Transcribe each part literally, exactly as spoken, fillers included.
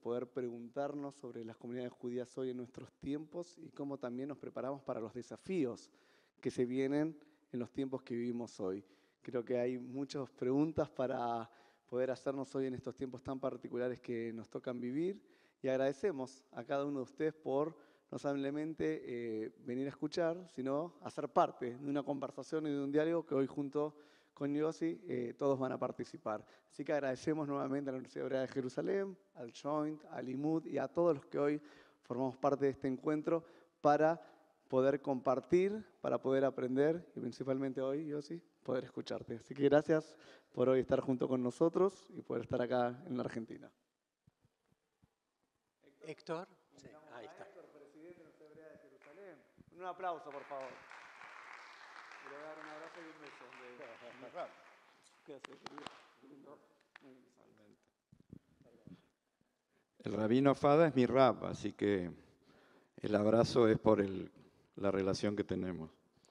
poder preguntarnos sobre las comunidades judías hoy en nuestros tiempos y cómo también nos preparamos para los desafíos que se vienen en los tiempos que vivimos hoy. Creo que hay muchas preguntas para poder hacernos hoy en estos tiempos tan particulares que nos tocan vivir, y agradecemos a cada uno de ustedes por no solamente eh, venir a escuchar, sino a ser parte de una conversación y de un diálogo que hoy junto con Yossi eh, todos van a participar. Así que agradecemos nuevamente a la Universidad Hebrea de Jerusalén, al Joint, al Limud y a todos los que hoy formamos parte de este encuentro para poder compartir, para poder aprender y principalmente hoy, Yossi, poder escucharte. Así que gracias por hoy estar junto con nosotros y poder estar acá en la Argentina. Héctor. Sí, ahí está. Héctor, presidente de la Universidad Hebrea de Jerusalén. Un aplauso, por favor. Le voy a dar un abrazo y un beso. De... Gracias, querido. El rabino Fada es mi rab, así que el abrazo es por el, la relación que tenemos.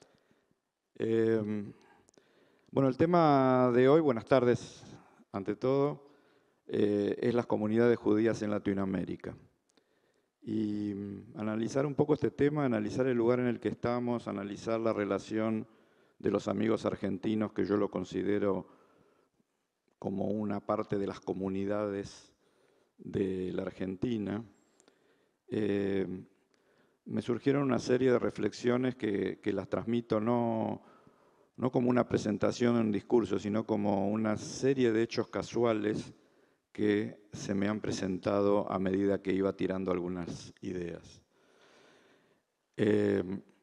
Eh, bueno, el tema de hoy, buenas tardes, ante todo, eh, es las comunidades judías en Latinoamérica. Y analizar un poco este tema, analizar el lugar en el que estamos, analizar la relación de los amigos argentinos, que yo lo considero como una parte de las comunidades de la Argentina. Eh, me surgieron una serie de reflexiones que, que las transmito no, no como una presentación en un discurso, sino como una serie de hechos casuales que se me han presentado a medida que iba tirando algunas ideas. Eh,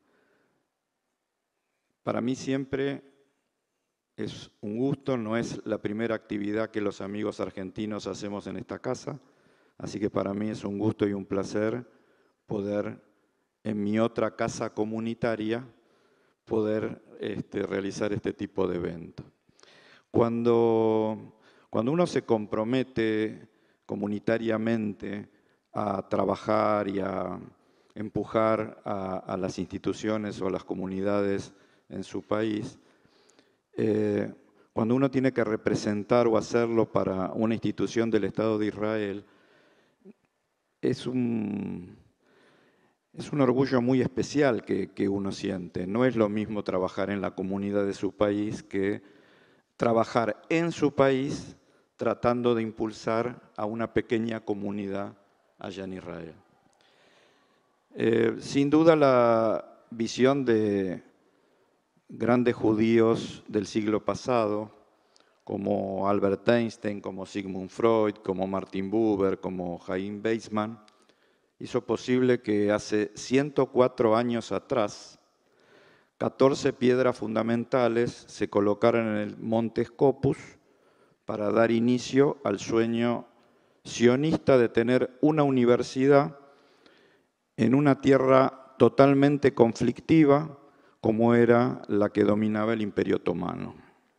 para mí siempre es un gusto, no es la primera actividad que los amigos argentinos hacemos en esta casa, así que para mí es un gusto y un placer poder, en mi otra casa comunitaria, poder este, realizar este tipo de evento. Cuando... Cuando uno se compromete comunitariamente a trabajar y a empujar a, a las instituciones o a las comunidades en su país, eh, cuando uno tiene que representar o hacerlo para una institución del Estado de Israel, es un, es un orgullo muy especial que, que uno siente. No es lo mismo trabajar en la comunidad de su país que trabajar en su país tratando de impulsar a una pequeña comunidad allá en Israel. Eh, sin duda la visión de grandes judíos del siglo pasado, como Albert Einstein, como Sigmund Freud, como Martin Buber, como Chaim Weizmann, hizo posible que hace ciento cuatro años atrás, catorce piedras fundamentales se colocaran en el monte Scopus para dar inicio al sueño sionista de tener una universidad en una tierra totalmente conflictiva como era la que dominaba el Imperio Otomano.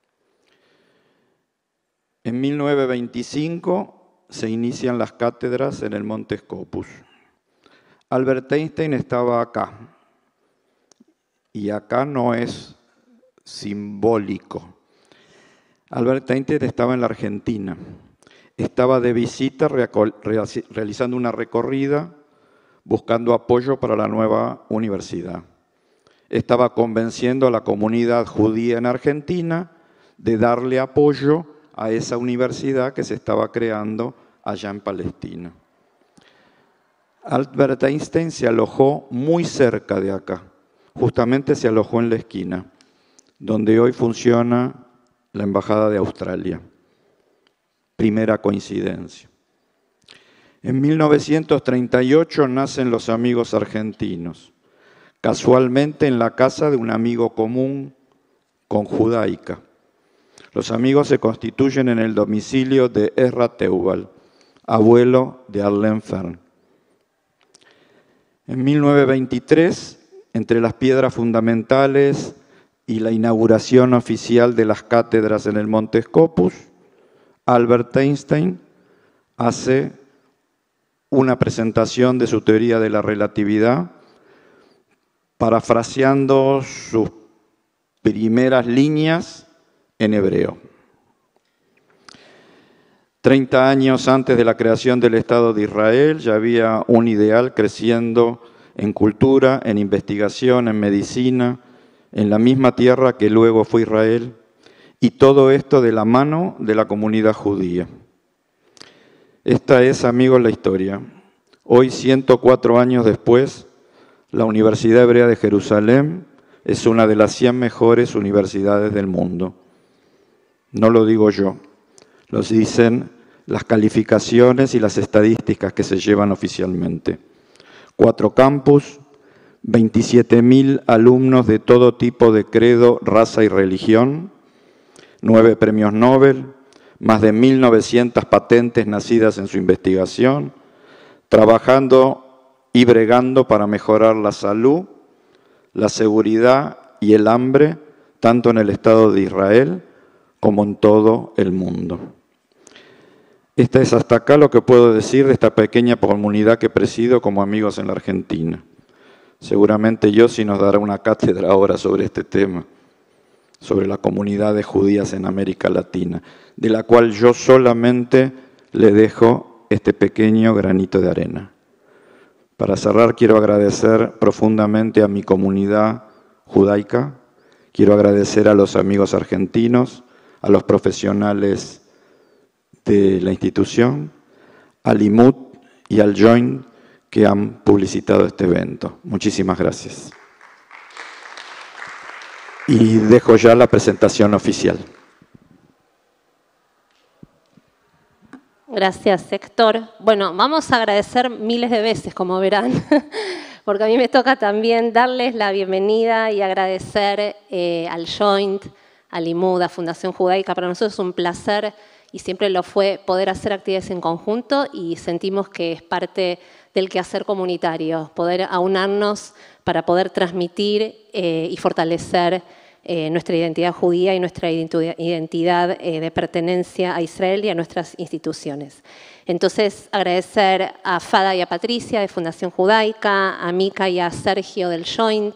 En mil novecientos veinticinco se inician las cátedras en el monte Scopus. Albert Einstein estaba acá, y acá no es simbólico. Albert Einstein estaba en la Argentina, estaba de visita realizando una recorrida buscando apoyo para la nueva universidad. Estaba convenciendo a la comunidad judía en Argentina de darle apoyo a esa universidad que se estaba creando allá en Palestina. Albert Einstein se alojó muy cerca de acá, justamente se alojó en la esquina, donde hoy funciona la Embajada de Australia. Primera coincidencia. En mil novecientos treinta y ocho nacen los amigos argentinos, casualmente en la casa de un amigo común con Judaica. Los amigos se constituyen en el domicilio de Ezra Teubal, abuelo de Arlen Fern. En mil novecientos veintitrés, entre las piedras fundamentales y la inauguración oficial de las cátedras en el Monte Scopus, Albert Einstein hace una presentación de su teoría de la relatividad, parafraseando sus primeras líneas en hebreo. Treinta años antes de la creación del Estado de Israel ya había un ideal creciendo en cultura, en investigación, en medicina, en la misma tierra que luego fue Israel, y todo esto de la mano de la comunidad judía. Esta es, amigos, la historia. Hoy, ciento cuatro años después, la Universidad Hebrea de Jerusalén es una de las cien mejores universidades del mundo. No lo digo yo, lo dicen las calificaciones y las estadísticas que se llevan oficialmente. Cuatro campus, veintisiete mil alumnos de todo tipo de credo, raza y religión, nueve premios Nobel, más de mil novecientas patentes nacidas en su investigación, trabajando y bregando para mejorar la salud, la seguridad y el hambre, tanto en el Estado de Israel como en todo el mundo. Esta es hasta acá lo que puedo decir de esta pequeña comunidad que presido como amigos en la Argentina. Seguramente Yossi nos dará una cátedra ahora sobre este tema, sobre la comunidad de judías en América Latina, de la cual yo solamente le dejo este pequeño granito de arena. Para cerrar, quiero agradecer profundamente a mi comunidad judaica, quiero agradecer a los amigos argentinos, a los profesionales de la institución, al I M U D y al Joint que han publicitado este evento. Muchísimas gracias. Y dejo ya la presentación oficial. Gracias, Héctor. Bueno, vamos a agradecer miles de veces, como verán, porque a mí me toca también darles la bienvenida y agradecer eh, al Joint, al I M U D, a Fundación Judaica. Para nosotros es un placer, y siempre lo fue, poder hacer actividades en conjunto, y sentimos que es parte del quehacer comunitario, poder aunarnos para poder transmitir eh, y fortalecer eh, nuestra identidad judía y nuestra identidad eh, de pertenencia a Israel y a nuestras instituciones. Entonces, agradecer a Fada y a Patricia de Fundación Judaica, a Mika y a Sergio del Joint,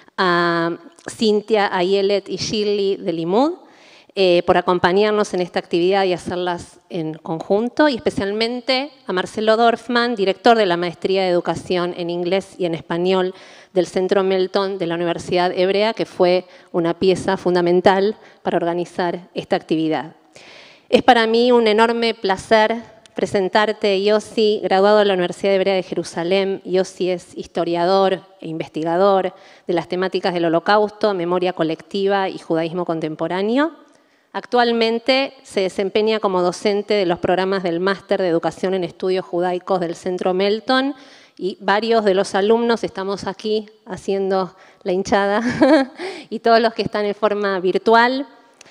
a Cintia, a Yelet y Shirley del I M U D, Eh, por acompañarnos en esta actividad y hacerlas en conjunto, y especialmente a Marcelo Dorfman, director de la Maestría de Educación en Inglés y en Español del Centro Melton de la Universidad Hebrea, que fue una pieza fundamental para organizar esta actividad. Es para mí un enorme placer presentarte, Yossi, graduado de la Universidad Hebrea de Jerusalén. Yossi es historiador e investigador de las temáticas del Holocausto, memoria colectiva y judaísmo contemporáneo. Actualmente se desempeña como docente de los programas del Máster de Educación en Estudios Judaicos del Centro Melton, y varios de los alumnos estamos aquí haciendo la hinchada y todos los que están en forma virtual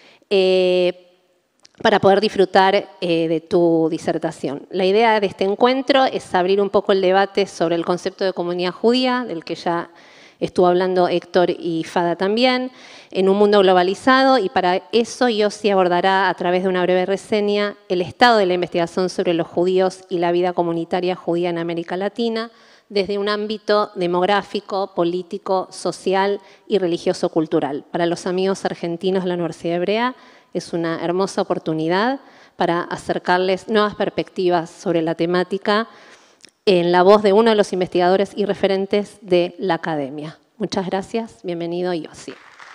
eh, para poder disfrutar eh, de tu disertación. La idea de este encuentro es abrir un poco el debate sobre el concepto de comunidad judía, del que ya estuvo hablando Héctor y Fada también, en un mundo globalizado, y para eso Yossi abordará a través de una breve reseña el estado de la investigación sobre los judíos y la vida comunitaria judía en América Latina desde un ámbito demográfico, político, social y religioso-cultural. Para los amigos argentinos de la Universidad Hebrea es una hermosa oportunidad para acercarles nuevas perspectivas sobre la temática en la voz de uno de los investigadores y referentes de la academia. Muchas gracias. Bienvenido, Yossi.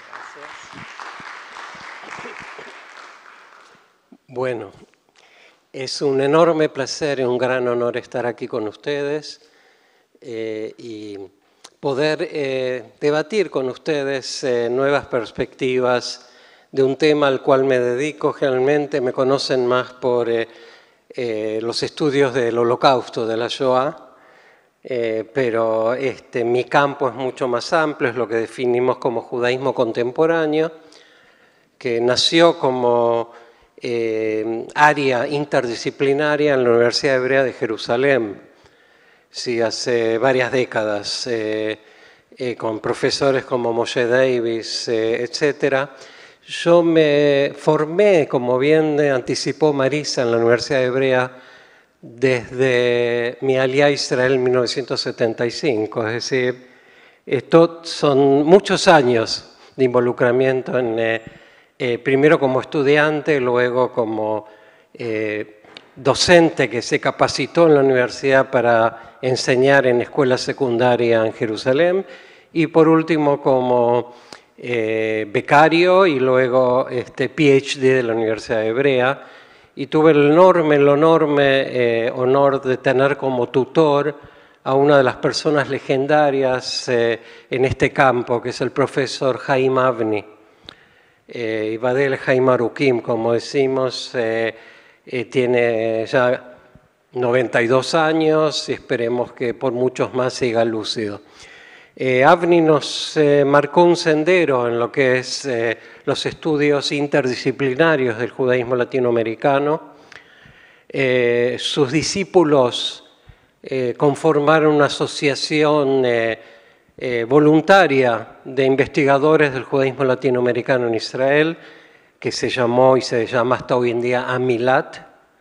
Bueno, es un enorme placer y un gran honor estar aquí con ustedes eh, y poder eh, debatir con ustedes eh, nuevas perspectivas de un tema al cual me dedico. Generalmente me conocen más por eh, eh, los estudios del Holocausto, de la Shoah, eh, pero este, mi campo es mucho más amplio, es lo que definimos como judaísmo contemporáneo, que nació como Eh, área interdisciplinaria en la Universidad Hebrea de Jerusalén, sí, hace varias décadas, eh, eh, con profesores como Moshe Davis, eh, etcétera. Yo me formé, como bien anticipó Marisa, en la Universidad Hebrea desde mi alía Israel en mil novecientos setenta y cinco, es decir, esto son muchos años de involucramiento en eh, Eh, primero como estudiante, luego como eh, docente que se capacitó en la universidad para enseñar en escuela secundaria en Jerusalén, y por último como eh, becario y luego este, P H D de la Universidad Hebrea, y tuve el enorme, el enorme eh, honor de tener como tutor a una de las personas legendarias eh, en este campo, que es el profesor Haim Avni. Eh, Ibadel Haim Arukim, como decimos, eh, eh, tiene ya noventa y dos años y esperemos que por muchos más siga lúcido. Eh, Avni nos eh, marcó un sendero en lo que es eh, los estudios interdisciplinarios del judaísmo latinoamericano. Eh, sus discípulos eh, conformaron una asociación eh, eh, voluntaria de investigadores del judaísmo latinoamericano en Israel, que se llamó y se llama hasta hoy en día Amilat,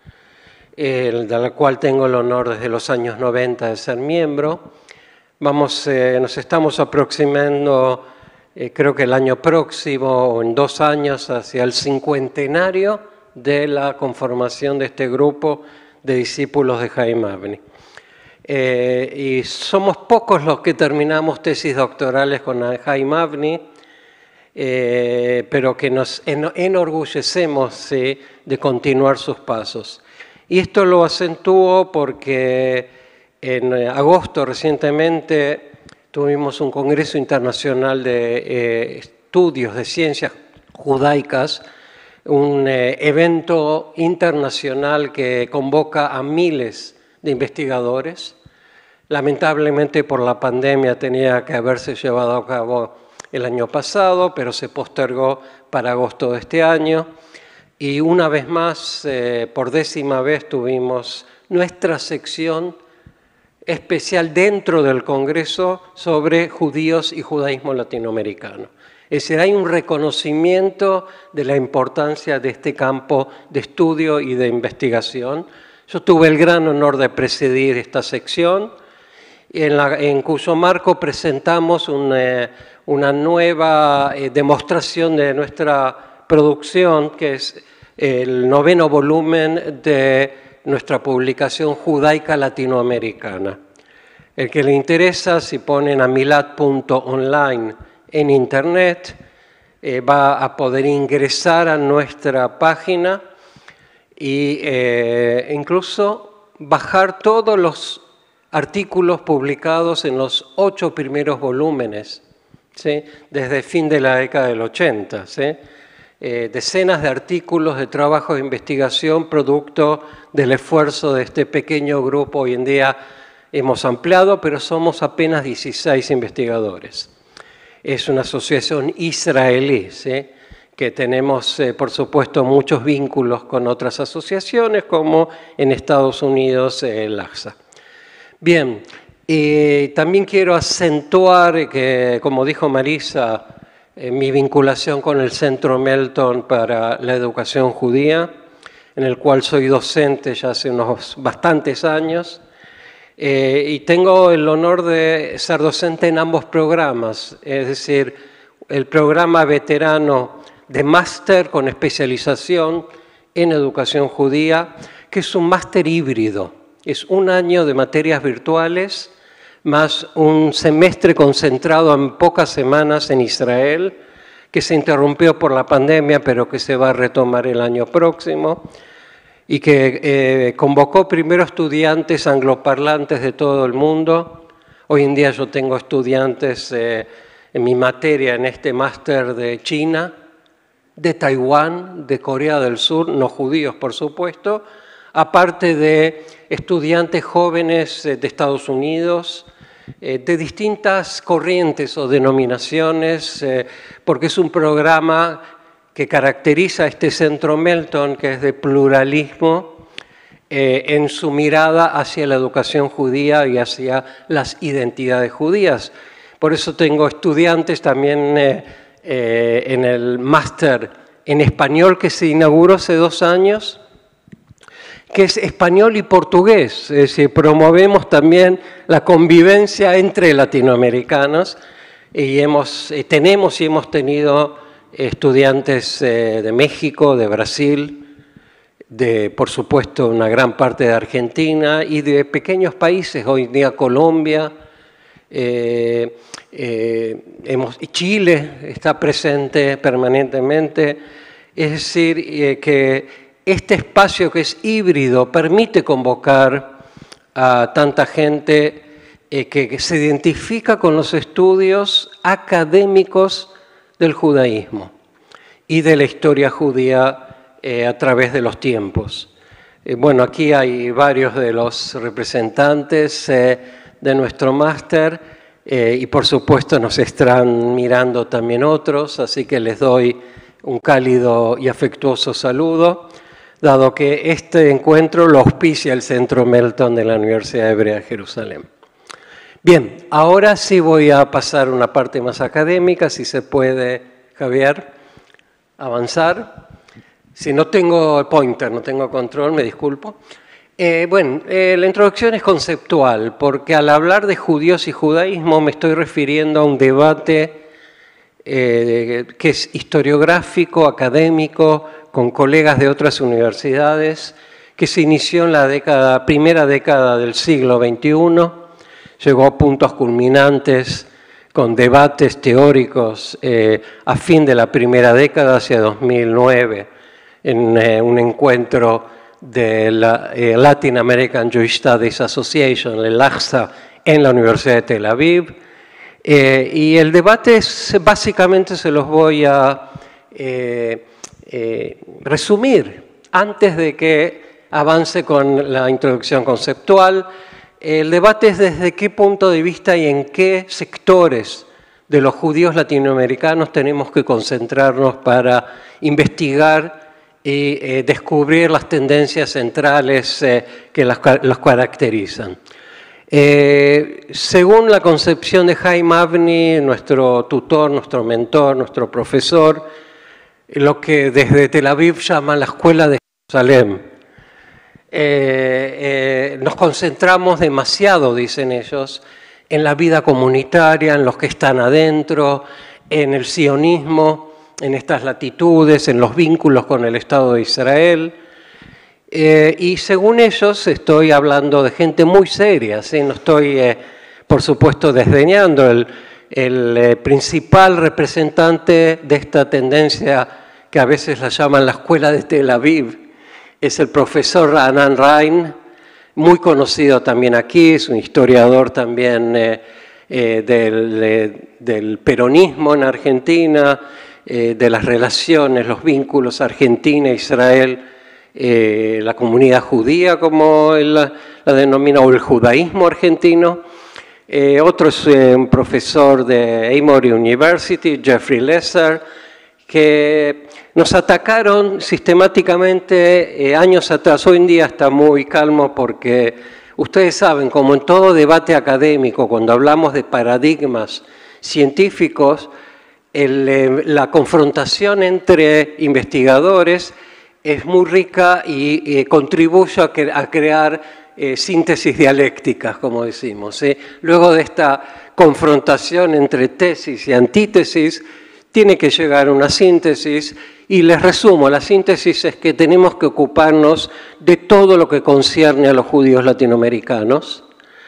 eh, de la cual tengo el honor desde los años noventa de ser miembro. Vamos, eh, nos estamos aproximando, eh, creo que el año próximo o en dos años, hacia el cincuentenario de la conformación de este grupo de discípulos de Haim Avni. Eh, y somos pocos los que terminamos tesis doctorales con Haim Avni, eh, pero que nos enorgullecemos ¿sí? de continuar sus pasos. Y esto lo acentúo porque en agosto recientemente tuvimos un congreso internacional de eh, estudios de ciencias judaicas, un eh, evento internacional que convoca a miles de investigadores. Lamentablemente por la pandemia tenía que haberse llevado a cabo el año pasado, pero se postergó para agosto de este año. Y una vez más, eh, por décima vez, tuvimos nuestra sección especial dentro del Congreso sobre judíos y judaísmo latinoamericano. Es decir, hay un reconocimiento de la importancia de este campo de estudio y de investigación. Yo tuve el gran honor de presidir esta sección, en, la, en cuyo marco presentamos una, una nueva eh, demostración de nuestra producción, que es el noveno volumen de nuestra publicación judaica latinoamericana. El que le interesa, si ponen amilat punto online en internet, eh, va a poder ingresar a nuestra página y eh, incluso bajar todos los artículos publicados en los ocho primeros volúmenes, ¿sí? Desde el fin de la década del ochenta, ¿sí? Eh, decenas de artículos de trabajo de investigación producto del esfuerzo de este pequeño grupo. Hoy en día hemos ampliado, pero somos apenas dieciséis investigadores. Es una asociación israelí, ¿sí? que tenemos, eh, por supuesto, muchos vínculos con otras asociaciones, como en Estados Unidos, eh, el A X A. Bien, y también quiero acentuar que, como dijo Marisa, Eh, mi vinculación con el Centro Melton para la Educación Judía, en el cual soy docente ya hace unos bastantes años, eh, y tengo el honor de ser docente en ambos programas, es decir, el programa veterano de máster con especialización en educación judía, que es un máster híbrido, es un año de materias virtuales, más un semestre concentrado en pocas semanas en Israel, que se interrumpió por la pandemia, pero que se va a retomar el año próximo, y que eh, convocó primero estudiantes angloparlantes de todo el mundo. Hoy en día yo tengo estudiantes eh, en mi materia, en este máster de China, de Taiwán, de Corea del Sur, no judíos por supuesto, aparte de estudiantes jóvenes de Estados Unidos, de distintas corrientes o denominaciones, porque es un programa que caracteriza a este Centro Melton, que es de pluralismo, en su mirada hacia la educación judía y hacia las identidades judías. Por eso tengo estudiantes también en el máster en español que se inauguró hace dos años, que es español y portugués, es decir, promovemos también la convivencia entre latinoamericanos y hemos, tenemos y hemos tenido estudiantes de México, de Brasil, de, por supuesto, una gran parte de Argentina y de pequeños países, hoy en día Colombia, eh, eh, hemos, Chile está presente permanentemente. Es decir, eh, que este espacio que es híbrido permite convocar a tanta gente eh, que, que se identifica con los estudios académicos del judaísmo y de la historia judía eh, a través de los tiempos. Eh, bueno, aquí hay varios de los representantes eh, de nuestro máster eh, y por supuesto nos están mirando también otros, así que les doy un cálido y afectuoso saludo, dado que este encuentro lo auspicia el Centro Melton de la Universidad Hebrea de Jerusalén. Bien, ahora sí voy a pasar a una parte más académica, si se puede, Javier, avanzar. Si no tengo el pointer, no tengo control, me disculpo. Eh, bueno, eh, la introducción es conceptual, porque al hablar de judíos y judaísmo me estoy refiriendo a un debate eh, que es historiográfico, académico, con colegas de otras universidades, que se inició en la década, primera década del siglo veintiuno, llegó a puntos culminantes con debates teóricos eh, a fin de la primera década, hacia dos mil nueve, en eh, un encuentro de la eh, Latin American Jewish Studies Association, el LAJSA, en la Universidad de Tel Aviv. Eh, y el debate es, básicamente se los voy a eh, eh, resumir antes de que avance con la introducción conceptual. El debate es desde qué punto de vista y en qué sectores de los judíos latinoamericanos tenemos que concentrarnos para investigar y eh, descubrir las tendencias centrales eh, que las, los caracterizan. Eh, según la concepción de Haim Avni, nuestro tutor, nuestro mentor, nuestro profesor, lo que desde Tel Aviv llaman la Escuela de Jerusalén. Eh, eh, nos concentramos demasiado, dicen ellos, en la vida comunitaria, en los que están adentro, en el sionismo, en estas latitudes, en los vínculos con el Estado de Israel. Eh, y según ellos, estoy hablando de gente muy seria, ¿sí? No estoy, eh, por supuesto, desdeñando. El, el eh, principal representante de esta tendencia, que a veces la llaman la Escuela de Tel Aviv, es el profesor Raanan Rein, muy conocido también aquí, es un historiador también eh, eh, del, eh, del peronismo en Argentina, eh, de las relaciones, los vínculos Argentina-Israel, eh, la comunidad judía, como él la, la denomina, o el judaísmo argentino. Eh, otro es eh, un profesor de Emory University, Jeffrey Lesser, que nos atacaron sistemáticamente eh, años atrás. Hoy en día está muy calmo porque ustedes saben, como en todo debate académico, cuando hablamos de paradigmas científicos, el, eh, la confrontación entre investigadores es muy rica y eh, contribuye a, que, a crear eh, síntesis dialécticas, como decimos. ¿eh? Luego de esta confrontación entre tesis y antítesis, tiene que llegar a una síntesis, y les resumo, la síntesis es que tenemos que ocuparnos de todo lo que concierne a los judíos latinoamericanos,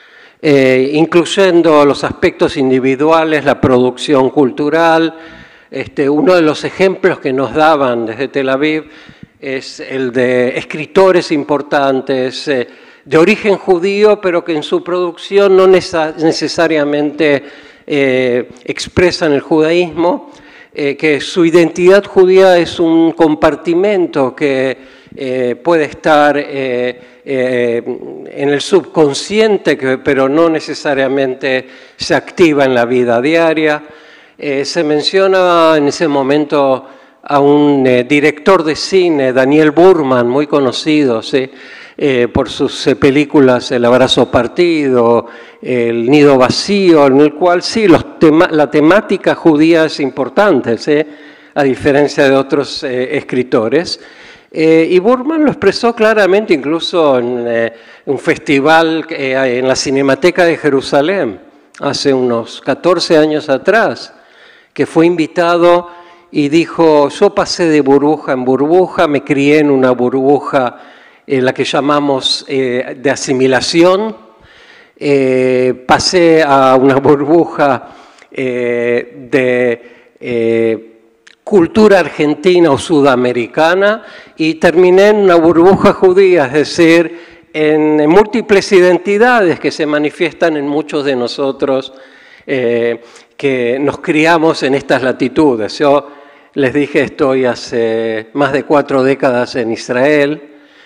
eh, incluyendo los aspectos individuales, la producción cultural. Este, uno de los ejemplos que nos daban desde Tel Aviv es el de escritores importantes, eh, de origen judío, pero que en su producción no necesariamente eh, expresan el judaísmo, Eh, que su identidad judía es un compartimento que eh, puede estar eh, eh, en el subconsciente, que, pero no necesariamente se activa en la vida diaria. Eh, se menciona en ese momento a un eh, director de cine, Daniel Burman, muy conocido, ¿sí? Eh, por sus eh, películas El abrazo partido, El nido vacío, en el cual sí, los tema, la temática judía es importante, ¿sí? A diferencia de otros eh, escritores. Eh, y Burman lo expresó claramente incluso en eh, un festival eh, en la Cinemateca de Jerusalén, hace unos catorce años atrás, que fue invitado y dijo, yo pasé de burbuja en burbuja, me crié en una burbuja en la que llamamos eh, de asimilación, eh, pasé a una burbuja eh, de eh, cultura argentina o sudamericana y terminé en una burbuja judía, es decir, en múltiples identidades que se manifiestan en muchos de nosotros eh, que nos criamos en estas latitudes. Yo les dije, estoy hace más de cuatro décadas en Israel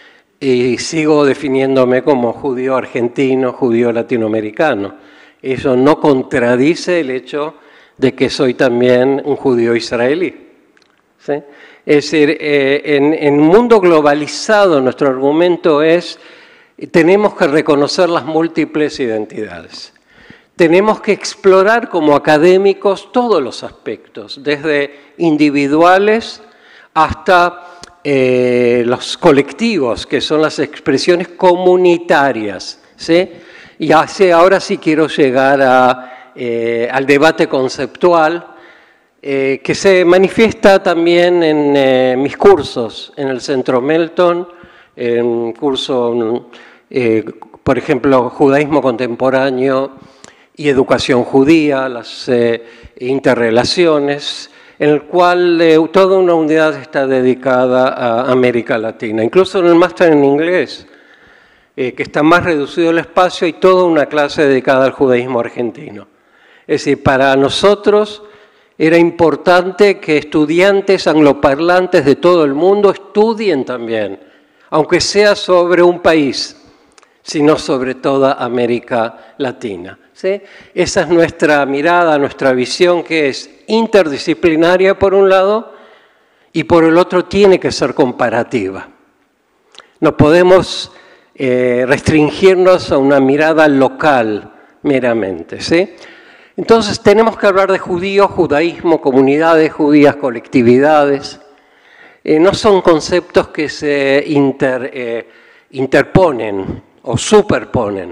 y sigo definiéndome como judío argentino, judío latinoamericano. Eso no contradice el hecho de que soy también un judío israelí, ¿sí? Es decir, eh, en, en un mundo globalizado nuestro argumento es tenemos que reconocer las múltiples identidades. Tenemos que explorar como académicos todos los aspectos, desde individuales hasta eh, los colectivos, que son las expresiones comunitarias, ¿sí? Y hace, ahora sí quiero llegar a, eh, al debate conceptual, eh, que se manifiesta también en eh, mis cursos, en el Centro Melton, en un curso, eh, por ejemplo, Judaísmo Contemporáneo y Educación Judía, las eh, interrelaciones, en el cual eh, toda una unidad está dedicada a América Latina. Incluso en el máster en inglés, eh, que está más reducido el espacio, hay toda una clase dedicada al judaísmo argentino. Es decir, para nosotros era importante que estudiantes angloparlantes de todo el mundo estudien también, aunque sea sobre un país, sino sobre toda América Latina, ¿sí? Esa es nuestra mirada, nuestra visión, que es interdisciplinaria por un lado y por el otro tiene que ser comparativa. No podemos eh, restringirnos a una mirada local meramente, ¿sí? Entonces tenemos que hablar de judíos, judaísmo, comunidades judías, colectividades. Eh, no son conceptos que se inter, eh, interponen o superponen.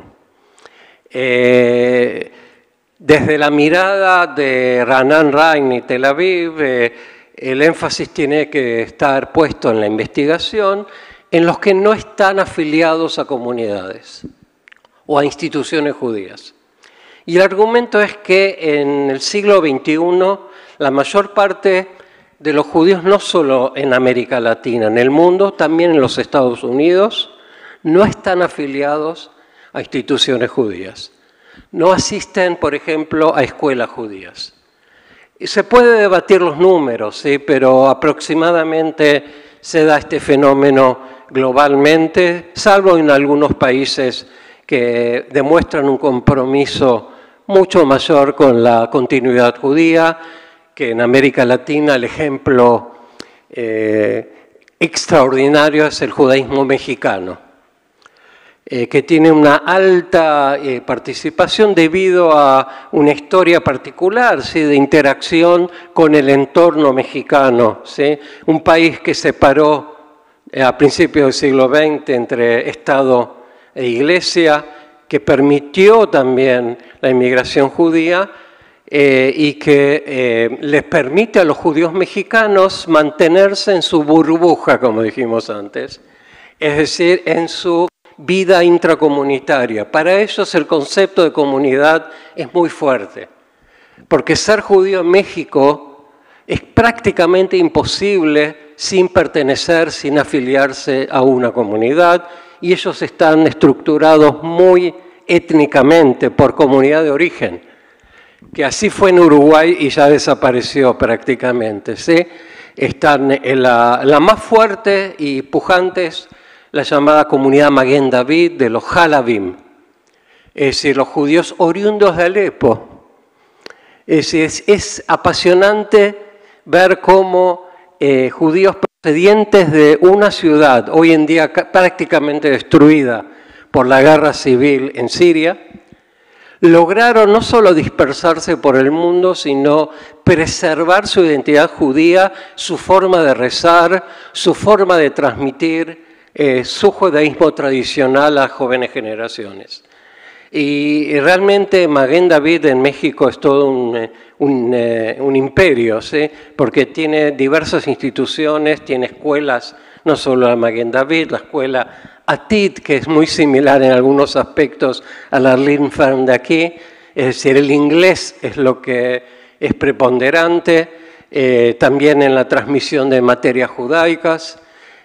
Eh, desde la mirada de Raanan Rein y Tel Aviv, eh, el énfasis tiene que estar puesto en la investigación en los que no están afiliados a comunidades o a instituciones judías. Y el argumento es que en el siglo veintiuno la mayor parte de los judíos, no solo en América Latina, en el mundo, también en los Estados Unidos, no están afiliados a instituciones judías. No asisten, por ejemplo, a escuelas judías. Y se puede debatir los números, ¿sí? Pero aproximadamente se da este fenómeno globalmente, salvo en algunos países que demuestran un compromiso mucho mayor con la continuidad judía, que en América Latina el ejemplo eh, extraordinario es el judaísmo mexicano, eh, que tiene una alta eh, participación debido a una historia particular, ¿sí? De interacción con el entorno mexicano, ¿sí? Un país que separó eh, a principios del siglo veinte entre Estado e Iglesia, que permitió también la inmigración judía eh, y que eh, les permite a los judíos mexicanos mantenerse en su burbuja, como dijimos antes, es decir, en su vida intracomunitaria. Para ellos el concepto de comunidad es muy fuerte, porque ser judío en México es prácticamente imposible sin pertenecer, sin afiliarse a una comunidad, y ellos están estructurados muy étnicamente por comunidad de origen, que así fue en Uruguay y ya desapareció prácticamente, ¿sí? Están en la, la más fuerte y pujante es la llamada comunidad Maguen David de los Halabim, es decir, los judíos oriundos de Alepo. Es decir, es, es apasionante ver cómo eh, judíos procedientes de una ciudad, hoy en día prácticamente destruida por la guerra civil en Siria, lograron no solo dispersarse por el mundo, sino preservar su identidad judía, su forma de rezar, su forma de transmitir eh, su judaísmo tradicional a jóvenes generaciones. Y realmente Maguen David en México es todo un, un, un imperio, ¿sí? Porque tiene diversas instituciones, tiene escuelas, no solo la Maguen David, la escuela Atit, que es muy similar en algunos aspectos a la Linfern de aquí, es decir, el inglés es lo que es preponderante, eh, también en la transmisión de materias judaicas.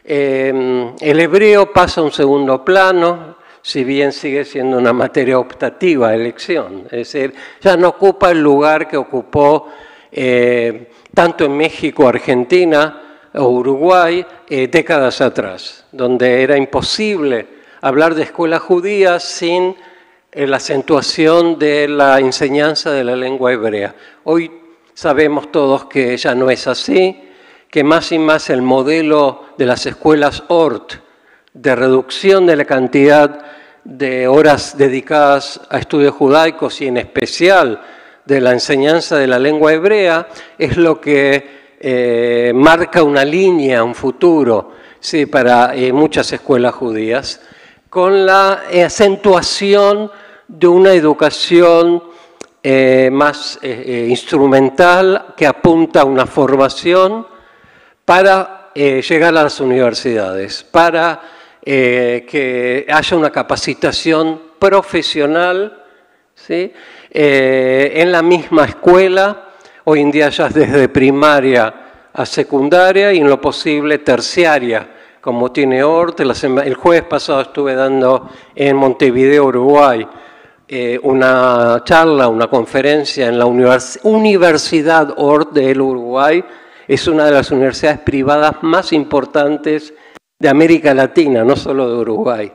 Eh, el hebreo pasa a un segundo plano, si bien sigue siendo una materia optativa, elección, es decir, ya no ocupa el lugar que ocupó eh, tanto en México, Argentina o Uruguay eh, décadas atrás, donde era imposible hablar de escuelas judías sin eh, la acentuación de la enseñanza de la lengua hebrea. Hoy sabemos todos que ya no es así, que más y más el modelo de las escuelas Ort, de reducción de la cantidad de horas dedicadas a estudios judaicos y en especial de la enseñanza de la lengua hebrea, es lo que eh, marca una línea, un futuro, sí, para eh, muchas escuelas judías, con la eh, acentuación de una educación eh, más eh, instrumental que apunta a una formación para eh, llegar a las universidades, para eh, que haya una capacitación profesional, ¿sí? eh, en la misma escuela, hoy en día ya desde primaria a secundaria y en lo posible terciaria, como tiene Ort. El jueves pasado estuve dando en Montevideo, Uruguay, eh, una charla, una conferencia en la univers Universidad Ort del Uruguay. Es una de las universidades privadas más importantes de América Latina, no solo de Uruguay.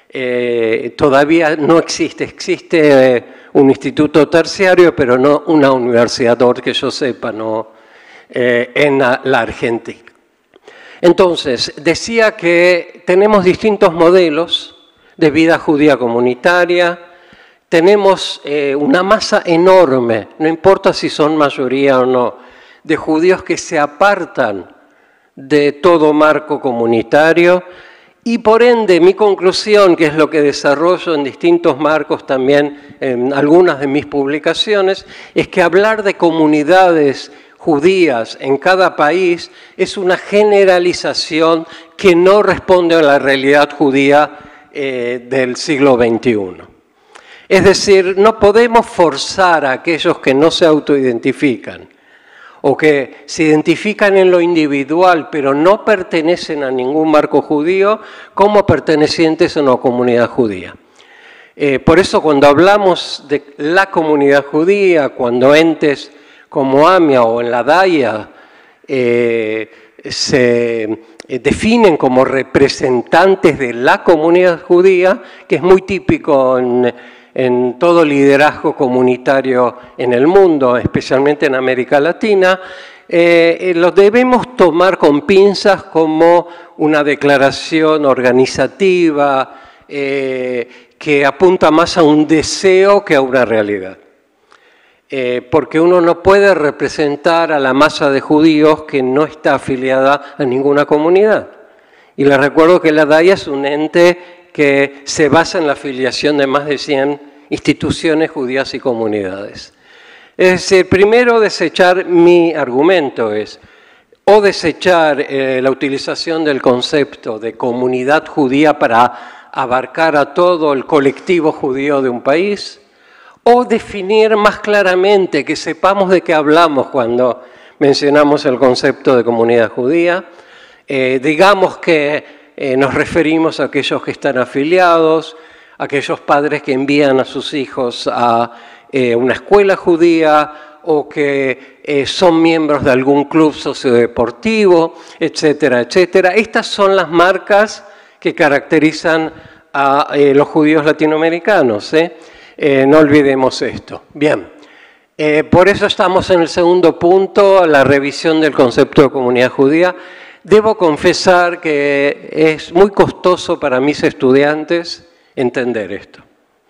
Eh, todavía no existe, existe eh, un instituto terciario, pero no una universidad Ort que yo sepa, no, eh, en la, la Argentina. Entonces, decía que tenemos distintos modelos de vida judía comunitaria, tenemos eh, una masa enorme, no importa si son mayoría o no, de judíos que se apartan de todo marco comunitario y por ende mi conclusión, que es lo que desarrollo en distintos marcos también en algunas de mis publicaciones, es que hablar de comunidades judías en cada país es una generalización que no responde a la realidad judía eh, del siglo veintiuno. Es decir, no podemos forzar a aquellos que no se autoidentifican o que se identifican en lo individual pero no pertenecen a ningún marco judío como pertenecientes a una comunidad judía. Eh, por eso cuando hablamos de la comunidad judía, cuando entes como AMIA o en la DAIA eh, se definen como representantes de la comunidad judía, que es muy típico en, en todo liderazgo comunitario en el mundo, especialmente en América Latina, eh, lo debemos tomar con pinzas como una declaración organizativa eh, que apunta más a un deseo que a una realidad. Eh, porque uno no puede representar a la masa de judíos que no está afiliada a ninguna comunidad. Y les recuerdo que la DAIA es un ente que se basa en la afiliación de más de cien instituciones judías y comunidades. Es decir, primero desechar mi argumento es, o desechar eh, la utilización del concepto de comunidad judía para abarcar a todo el colectivo judío de un país, o definir más claramente, que sepamos de qué hablamos cuando mencionamos el concepto de comunidad judía. Eh, digamos que eh, nos referimos a aquellos que están afiliados, a aquellos padres que envían a sus hijos a eh, una escuela judía o que eh, son miembros de algún club sociodeportivo, etcétera, etcétera. Estas son las marcas que caracterizan a eh, los judíos latinoamericanos, ¿eh? Eh, no olvidemos esto. Bien, eh, por eso estamos en el segundo punto, la revisión del concepto de comunidad judía. Debo confesar que es muy costoso para mis estudiantes entender esto.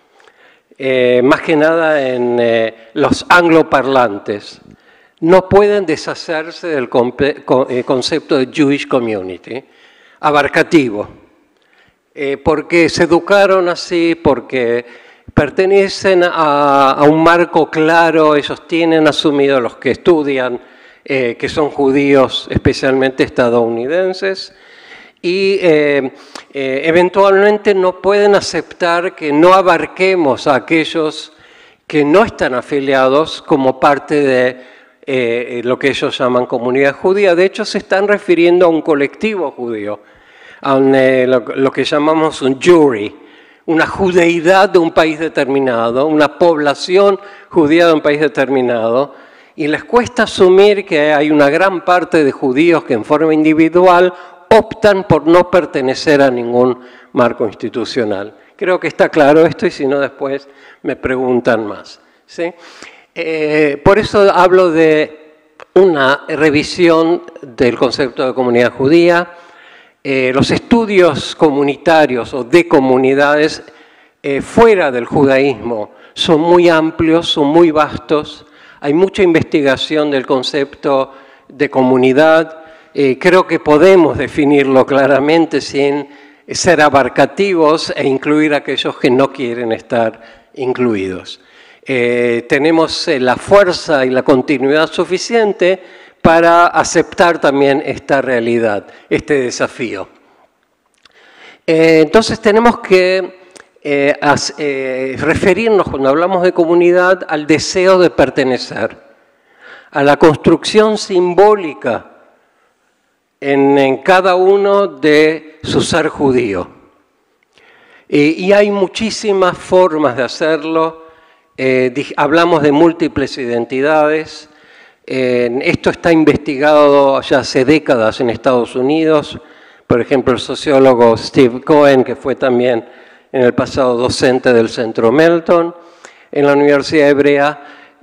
Eh, más que nada en eh, los angloparlantes. No pueden deshacerse del concepto de Jewish Community, abarcativo, eh, porque se educaron así, porque pertenecen a, a un marco claro, ellos tienen asumido, los que estudian, eh, que son judíos, especialmente estadounidenses, y eh, eh, eventualmente no pueden aceptar que no abarquemos a aquellos que no están afiliados como parte de eh, lo que ellos llaman comunidad judía. De hecho, se están refiriendo a un colectivo judío, a un, eh, lo, lo que llamamos un jury, una judeidad de un país determinado, una población judía de un país determinado, y les cuesta asumir que hay una gran parte de judíos que en forma individual optan por no pertenecer a ningún marco institucional. Creo que está claro esto y si no después me preguntan más, ¿sí? Eh, por eso hablo de una revisión del concepto de comunidad judía. Eh, los estudios comunitarios o de comunidades eh, fuera del judaísmo son muy amplios, son muy vastos. Hay mucha investigación del concepto de comunidad. Eh, creo que podemos definirlo claramente sin ser abarcativos e incluir a aquellos que no quieren estar incluidos. Eh, tenemos eh, la fuerza y la continuidad suficiente para aceptar también esta realidad, este desafío. Eh, entonces tenemos que eh, as, eh, referirnos, cuando hablamos de comunidad, al deseo de pertenecer, a la construcción simbólica En, en cada uno de su ser judío. Eh, y hay muchísimas formas de hacerlo. Eh, di, hablamos de múltiples identidades. Eh, esto está investigado ya hace décadas en Estados Unidos. Por ejemplo, el sociólogo Steve Cohen, que fue también en el pasado docente del Centro Melton. En la Universidad Hebrea,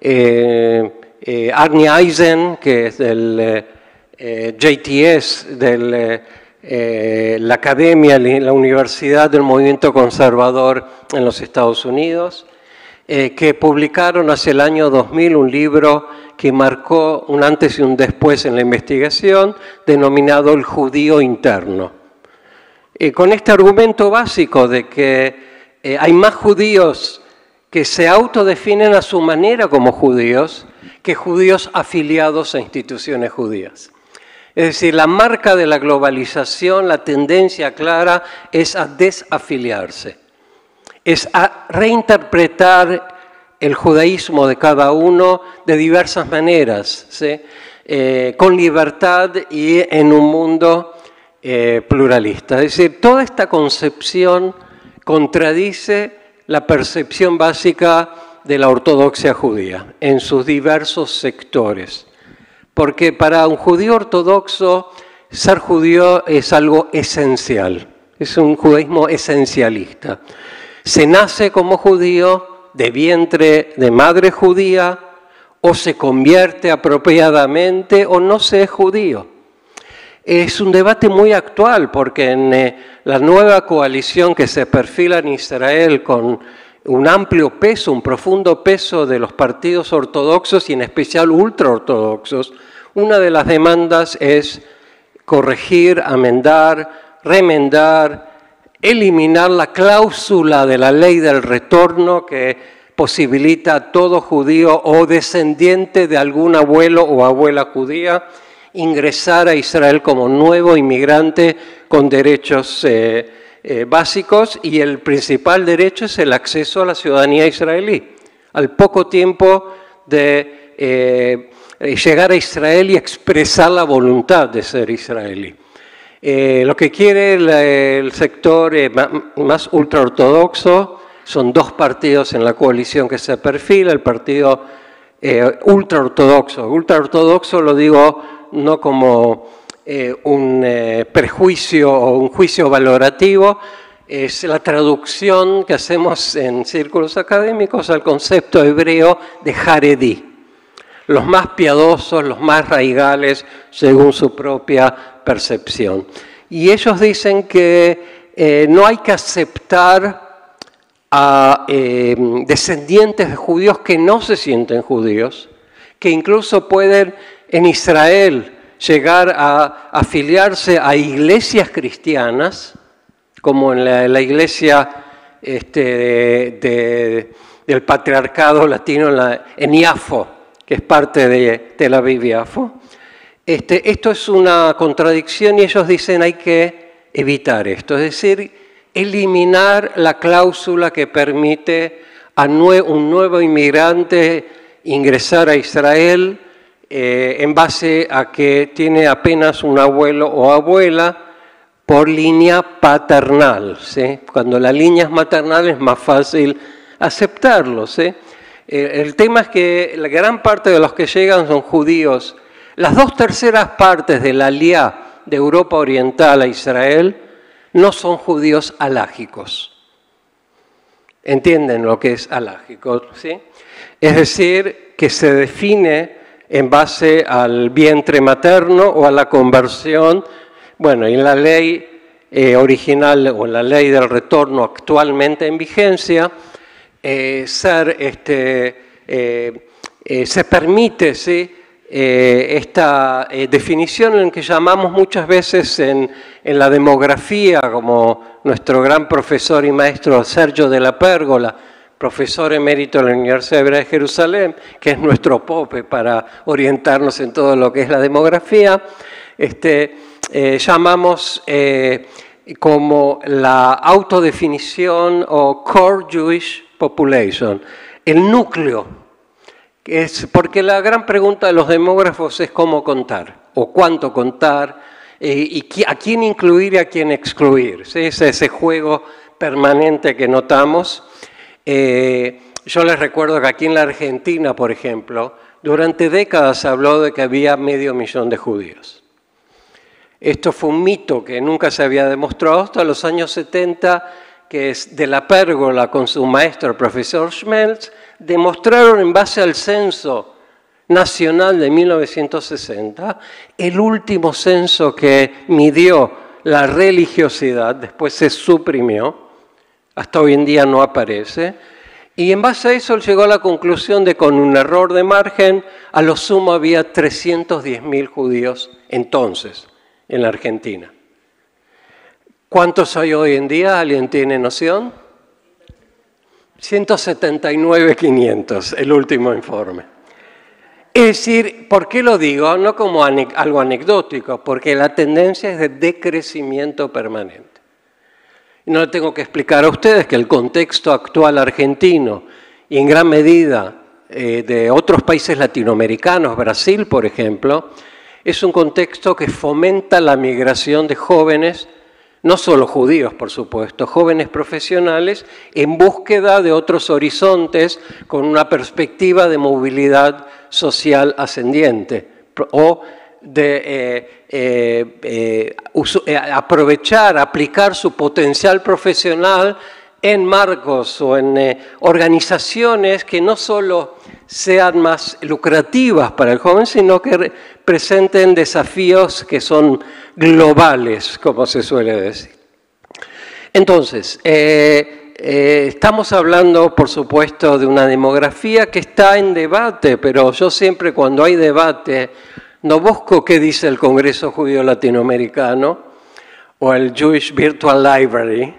eh, eh, Arnie Eisen, que es del... Eh, Eh, J T S, de eh, la Academia, la Universidad del Movimiento Conservador en los Estados Unidos, eh, que publicaron hacia el año dos mil un libro que marcó un antes y un después en la investigación, denominado El Judío Interno. Eh, con este argumento básico de que eh, hay más judíos que se autodefinen a su manera como judíos que judíos afiliados a instituciones judías. Es decir, la marca de la globalización, la tendencia clara es a desafiliarse, es a reinterpretar el judaísmo de cada uno de diversas maneras, ¿sí? eh, con libertad y en un mundo eh, pluralista. Es decir, toda esta concepción contradice la percepción básica de la ortodoxia judía en sus diversos sectores. Porque para un judío ortodoxo, ser judío es algo esencial, es un judaísmo esencialista. Se nace como judío de vientre de madre judía, o se convierte apropiadamente o no se es judío. Es un debate muy actual porque en eh, la nueva coalición que se perfila en Israel con un amplio peso, un profundo peso de los partidos ortodoxos y en especial ultraortodoxos, una de las demandas es corregir, amendar, remendar, eliminar la cláusula de la ley del retorno que posibilita a todo judío o descendiente de algún abuelo o abuela judía ingresar a Israel como nuevo inmigrante con derechos eh, eh, básicos, y el principal derecho es el acceso a la ciudadanía israelí. Al poco tiempo de eh, llegar a Israel y expresar la voluntad de ser israelí. Eh, lo que quiere el, el sector eh, más ultraortodoxo son dos partidos en la coalición que se perfila, el partido eh, ultraortodoxo. Ultraortodoxo lo digo no como eh, un eh, prejuicio o un juicio valorativo, es la traducción que hacemos en círculos académicos al concepto hebreo de Haredí. Los más piadosos, los más raigales, según su propia percepción. Y ellos dicen que eh, no hay que aceptar a eh, descendientes de judíos que no se sienten judíos, que incluso pueden en Israel llegar a afiliarse a iglesias cristianas, como en la, la iglesia este, de, de, del patriarcado latino en, la, en Yafo, que es parte de Tel Aviv-Yafo. Este, esto es una contradicción y ellos dicen hay que evitar esto, es decir, eliminar la cláusula que permite a nue un nuevo inmigrante ingresar a Israel eh, en base a que tiene apenas un abuelo o abuela por línea paternal, ¿sí? Cuando la línea es maternal es más fácil aceptarlo, ¿sí? Eh, el tema es que la gran parte de los que llegan son judíos. Las dos terceras partes de la Aliyá de Europa Oriental a Israel no son judíos alágicos. ¿Entienden lo que es alágico? ¿Sí? Es decir, que se define en base al vientre materno o a la conversión. Bueno, en la ley eh, original o en la ley del retorno actualmente en vigencia, eh, ser, este, eh, eh, se permite, ¿sí? Eh, esta eh, definición en que llamamos muchas veces en, en la demografía, como nuestro gran profesor y maestro Sergio de la Pérgola, profesor emérito de la Universidad Hebrea de Jerusalén, que es nuestro pope para orientarnos en todo lo que es la demografía, este, eh, llamamos eh, como la autodefinición o Core Jewish Population, el núcleo. Es porque la gran pregunta de los demógrafos es cómo contar, o cuánto contar, eh, y a quién incluir y a quién excluir. ¿Sí? Es ese juego permanente que notamos. Eh, yo les recuerdo que aquí en la Argentina, por ejemplo, durante décadas se habló de que había medio millón de judíos. Esto fue un mito que nunca se había demostrado hasta los años setenta, que es de la Pérgola con su maestro, el profesor Schmelz, demostraron en base al censo nacional de mil novecientos sesenta, el último censo que midió la religiosidad, después se suprimió, hasta hoy en día no aparece, y en base a eso él llegó a la conclusión de que con un error de margen, a lo sumo había trescientos diez mil judíos entonces en la Argentina. ¿Cuántos hay hoy en día? ¿Alguien tiene noción? ciento setenta y nueve mil quinientos, el último informe. Es decir, ¿por qué lo digo? No como algo anecdótico, porque la tendencia es de decrecimiento permanente. Y no le tengo que explicar a ustedes que el contexto actual argentino y en gran medida eh, de otros países latinoamericanos, Brasil por ejemplo, es un contexto que fomenta la migración de jóvenes, no solo judíos, por supuesto, jóvenes profesionales en búsqueda de otros horizontes con una perspectiva de movilidad social ascendiente o de eh, eh, eh, uso, eh, aprovechar, aplicar su potencial profesional en marcos o en eh, organizaciones que no solo sean más lucrativas para el joven, sino que presenten desafíos que son globales, como se suele decir. Entonces, eh, eh, estamos hablando, por supuesto, de una demografía que está en debate, pero yo siempre cuando hay debate no busco qué dice el Congreso Judío Latinoamericano o el Jewish Virtual Library,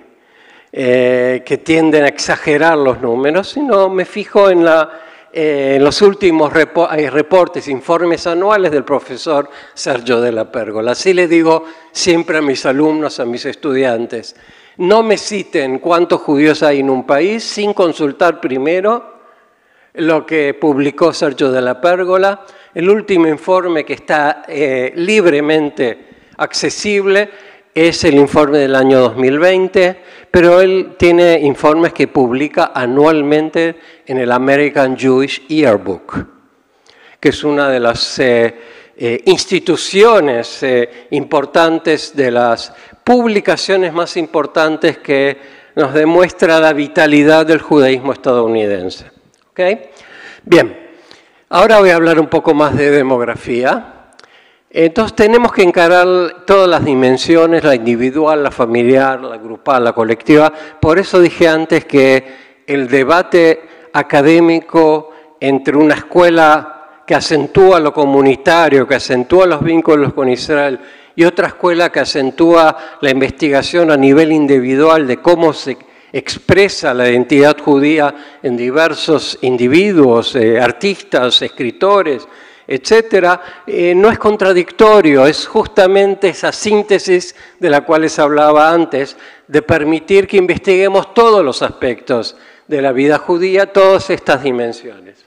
eh, que tienden a exagerar los números, sino me fijo en la Eh, en los últimos repo reportes, informes anuales del profesor Sergio de la Pérgola. Así le digo siempre a mis alumnos, a mis estudiantes, no me citen cuántos judíos hay en un país sin consultar primero lo que publicó Sergio de la Pérgola. El último informe que está eh, libremente accesible es el informe del año dos mil veinte, pero él tiene informes que publica anualmente en el American Jewish Yearbook, que es una de las eh, eh, instituciones eh, importantes, de las publicaciones más importantes que nos demuestra la vitalidad del judaísmo estadounidense. ¿Okay? Bien, ahora voy a hablar un poco más de demografía. Entonces tenemos que encarar todas las dimensiones, la individual, la familiar, la grupal, la colectiva. Por eso dije antes que el debate académico entre una escuela que acentúa lo comunitario, que acentúa los vínculos con Israel, y otra escuela que acentúa la investigación a nivel individual de cómo se expresa la identidad judía en diversos individuos, eh, artistas, escritores, etcétera, eh, no es contradictorio, es justamente esa síntesis de la cual les hablaba antes, de permitir que investiguemos todos los aspectos de la vida judía, todas estas dimensiones.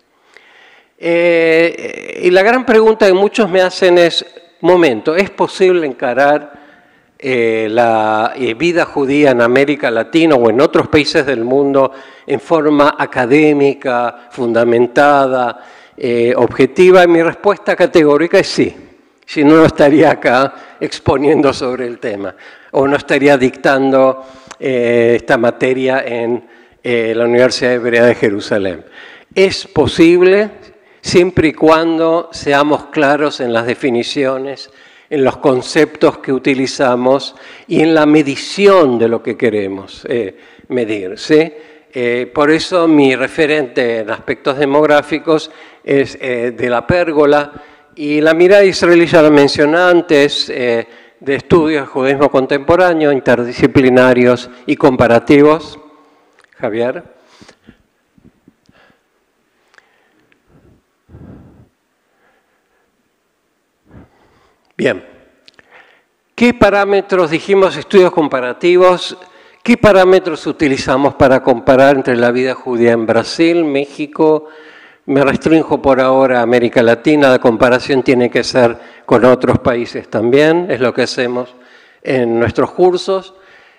Eh, y la gran pregunta que muchos me hacen es, momento, ¿es posible encarar eh, la eh, vida judía en América Latina o en otros países del mundo en forma académica, fundamentada, eh, objetiva? Y mi respuesta categórica es sí. Si no, no estaría acá exponiendo sobre el tema o no estaría dictando eh, esta materia en eh, la Universidad Hebrea de Jerusalén. Es posible siempre y cuando seamos claros en las definiciones, en los conceptos que utilizamos y en la medición de lo que queremos eh, medir, ¿sí? Eh, por eso mi referente en aspectos demográficos es eh, de la Pérgola, y la mirada israelí ya la mencioné antes, eh, de estudios de judaísmo contemporáneo, interdisciplinarios y comparativos. Javier. Bien. ¿Qué parámetros, dijimos, estudios comparativos, qué parámetros utilizamos para comparar entre la vida judía en Brasil, México? Me restringo por ahora a América Latina, la comparación tiene que ser con otros países también, es lo que hacemos en nuestros cursos.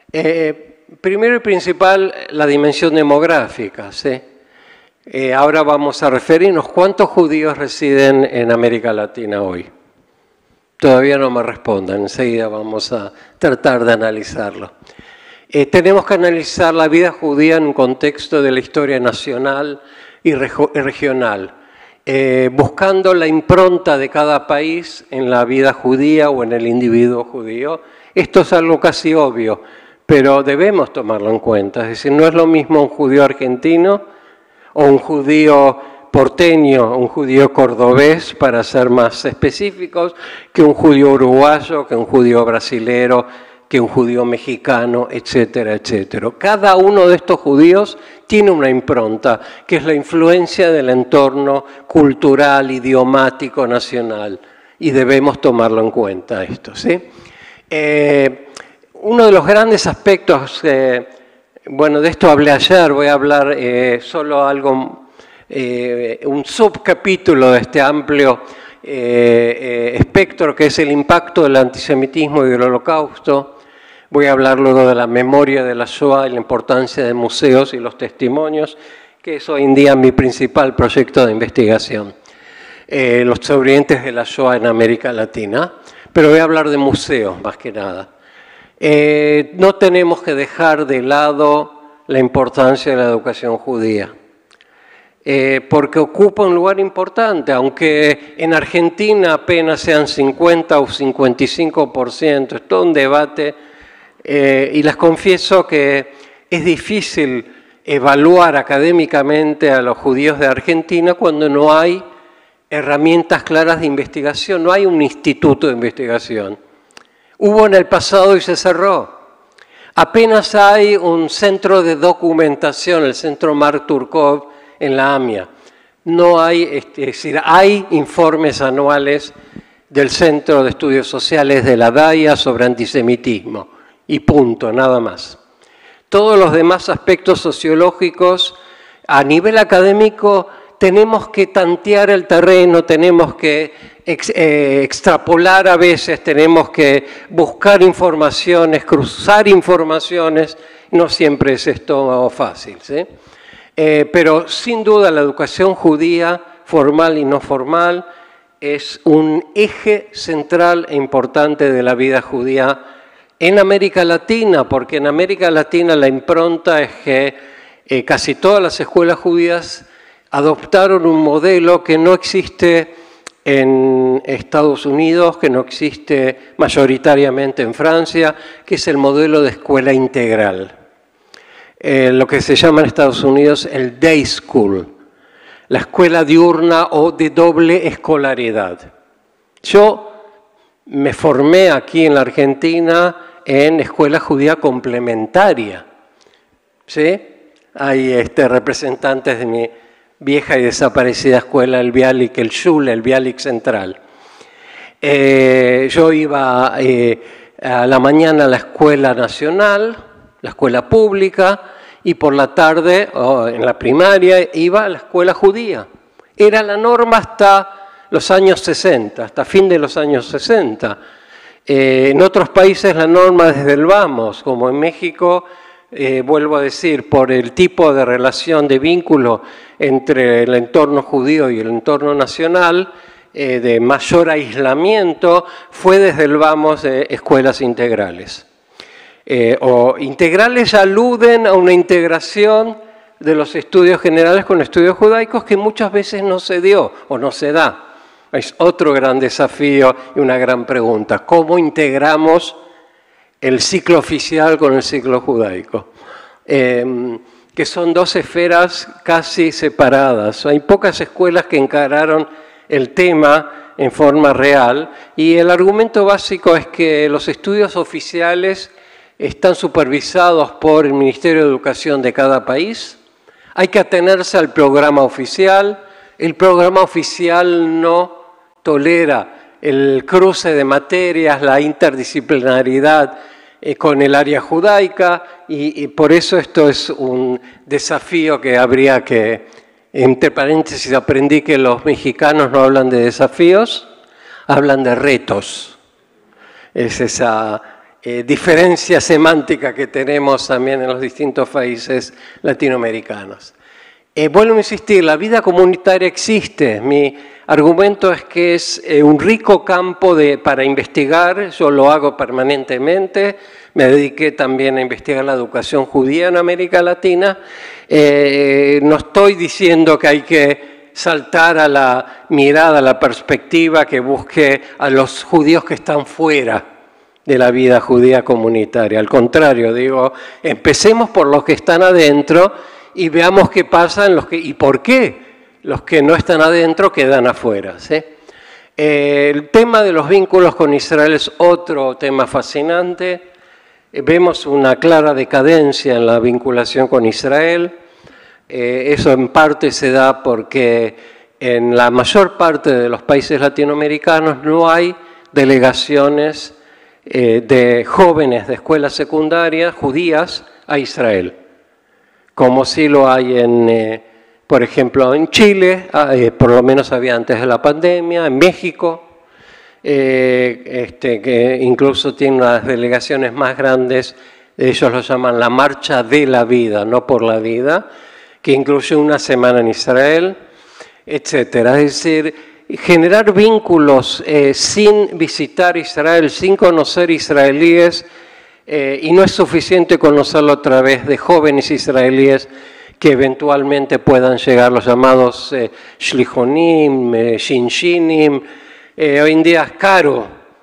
Eh, primero y principal, la dimensión demográfica, ¿sí? Eh, ahora vamos a referirnos, ¿cuántos judíos residen en América Latina hoy? Todavía no me respondan, enseguida vamos a tratar de analizarlo. Eh, tenemos que analizar la vida judía en un contexto de la historia nacional y regional, eh, buscando la impronta de cada país en la vida judía o en el individuo judío. Esto es algo casi obvio, pero debemos tomarlo en cuenta. Es decir, no es lo mismo un judío argentino o un judío porteño, un judío cordobés, para ser más específicos, que un judío uruguayo, que un judío brasilero, que un judío mexicano, etcétera, etcétera. Cada uno de estos judíos tiene una impronta, que es la influencia del entorno cultural, idiomático, nacional, y debemos tomarlo en cuenta esto, ¿sí? Eh, uno de los grandes aspectos, eh, bueno, de esto hablé ayer, voy a hablar eh, solo algo, eh, un subcapítulo de este amplio eh, eh, espectro, que es el impacto del antisemitismo y del holocausto. Voy a hablar luego de la memoria de la Shoah y la importancia de museos y los testimonios, que es hoy en día mi principal proyecto de investigación. Eh, los sobrevivientes de la Shoah en América Latina, pero voy a hablar de museos más que nada. Eh, no tenemos que dejar de lado la importancia de la educación judía, eh, porque ocupa un lugar importante, aunque en Argentina apenas sean cincuenta o cincuenta y cinco por ciento, es todo un debate. Eh, y les confieso que es difícil evaluar académicamente a los judíos de Argentina cuando no hay herramientas claras de investigación, no hay un instituto de investigación. Hubo en el pasado y se cerró. Apenas hay un centro de documentación, el Centro Mark Turkov en la AMIA. No hay, es decir, hay informes anuales del Centro de Estudios Sociales de la D A I A sobre antisemitismo. Y punto, nada más. Todos los demás aspectos sociológicos, a nivel académico, tenemos que tantear el terreno, tenemos que ex, eh, extrapolar a veces, tenemos que buscar informaciones, cruzar informaciones, no siempre es esto fácil, ¿sí? Eh, pero sin duda la educación judía, formal y no formal, es un eje central e importante de la vida judía en América Latina, porque en América Latina la impronta es que eh, casi todas las escuelas judías adoptaron un modelo que no existe en Estados Unidos, que no existe mayoritariamente en Francia, que es el modelo de escuela integral. Eh, lo que se llama en Estados Unidos el day school, la escuela diurna o de doble escolaridad. Yo me formé aquí en la Argentina en escuela judía complementaria. ¿sí? Hay este, representantes de mi vieja y desaparecida escuela, el Bialik, el Shul, el Bialik Central. Eh, yo iba eh, a la mañana a la escuela nacional, la escuela pública, y por la tarde, oh, en la primaria, iba a la escuela judía. Era la norma hasta los años sesenta, hasta fin de los años sesenta. Eh, en otros países la norma desde el vamos, como en México, eh, vuelvo a decir, por el tipo de relación de vínculo entre el entorno judío y el entorno nacional, eh, de mayor aislamiento, fue desde el vamos de escuelas integrales. Eh, o integrales aluden a una integración de los estudios generales con estudios judaicos que muchas veces no se dio o no se da. Es otro gran desafío y una gran pregunta. ¿Cómo integramos el ciclo oficial con el ciclo judaico? Eh, que son dos esferas casi separadas. Hay pocas escuelas que encararon el tema en forma real y el argumento básico es que los estudios oficiales están supervisados por el Ministerio de Educación de cada país. Hay que atenerse al programa oficial. El programa oficial no tolera el cruce de materias, la interdisciplinaridad eh, con el área judaica y, y por eso esto es un desafío que habría que, entre paréntesis, aprendí que los mexicanos no hablan de desafíos, hablan de retos. Es esa eh, diferencia semántica que tenemos también en los distintos países latinoamericanos. Eh, vuelvo a insistir, la vida comunitaria existe. Mi argumento es que es eh, un rico campo de, para investigar. Yo lo hago permanentemente. Me dediqué también a investigar la educación judía en América Latina. Eh, no estoy diciendo que hay que saltar a la mirada, a la perspectiva que busque a los judíos que están fuera de la vida judía comunitaria. Al contrario, digo, empecemos por los que están adentro y veamos qué pasa en los que, y por qué los que no están adentro quedan afuera, ¿sí? Eh, el tema de los vínculos con Israel es otro tema fascinante. Eh, vemos una clara decadencia en la vinculación con Israel. Eh, eso en parte se da porque en la mayor parte de los países latinoamericanos no hay delegaciones eh, de jóvenes de escuelas secundarias judías a Israel, como sí lo hay en, eh, por ejemplo, en Chile, eh, por lo menos había antes de la pandemia, en México, eh, este, que incluso tiene unas delegaciones más grandes, ellos lo llaman la Marcha de la Vida, no por la vida, que incluye una semana en Israel, etcétera. Es decir, generar vínculos eh, sin visitar Israel, sin conocer israelíes, Eh, y no es suficiente conocerlo a través de jóvenes israelíes que eventualmente puedan llegar, los llamados eh, shlichonim, eh, shinshinim. Eh, hoy en día es caro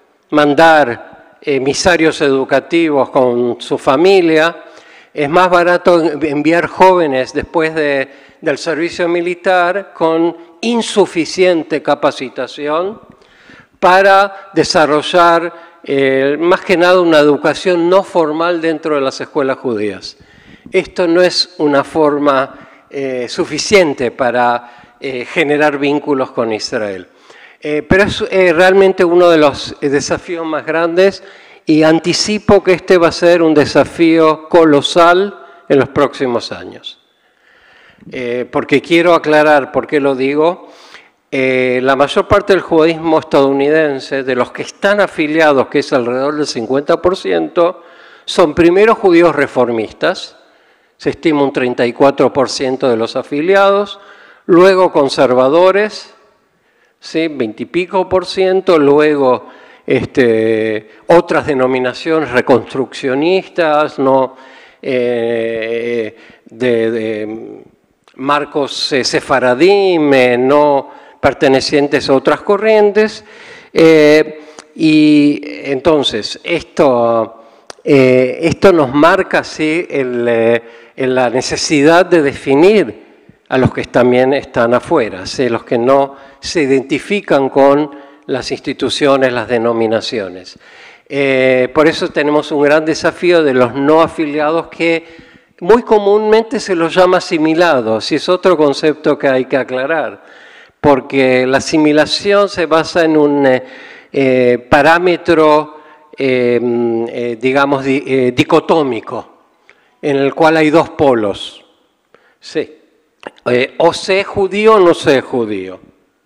mandar emisarios educativos con su familia. Es más barato enviar jóvenes después de, del servicio militar con insuficiente capacitación para desarrollar Eh, más que nada una educación no formal dentro de las escuelas judías. Esto no es una forma eh, suficiente para eh, generar vínculos con Israel. Eh, pero es eh, realmente uno de los desafíos más grandes y anticipo que este va a ser un desafío colosal en los próximos años. Eh, porque quiero aclarar por qué lo digo. Eh, la mayor parte del judaísmo estadounidense, de los que están afiliados, que es alrededor del cincuenta por ciento, son primero judíos reformistas, se estima un treinta y cuatro por ciento de los afiliados, luego conservadores, ¿sí? veinte y pico por ciento, luego este, otras denominaciones reconstruccionistas, no, eh, de, de marcos eh, sefaradim, eh, no pertenecientes a otras corrientes, eh, y entonces esto, eh, esto nos marca ¿sí? el, eh, la necesidad de definir a los que también están afuera, ¿sí? Los que no se identifican con las instituciones, las denominaciones. Eh, por eso tenemos un gran desafío de los no afiliados que muy comúnmente se los llama asimilados, y es otro concepto que hay que aclarar, porque la asimilación se basa en un eh, eh, parámetro, eh, eh, digamos, di, eh, dicotómico, en el cual hay dos polos. Sí. Eh, o sé judío o no sé judío.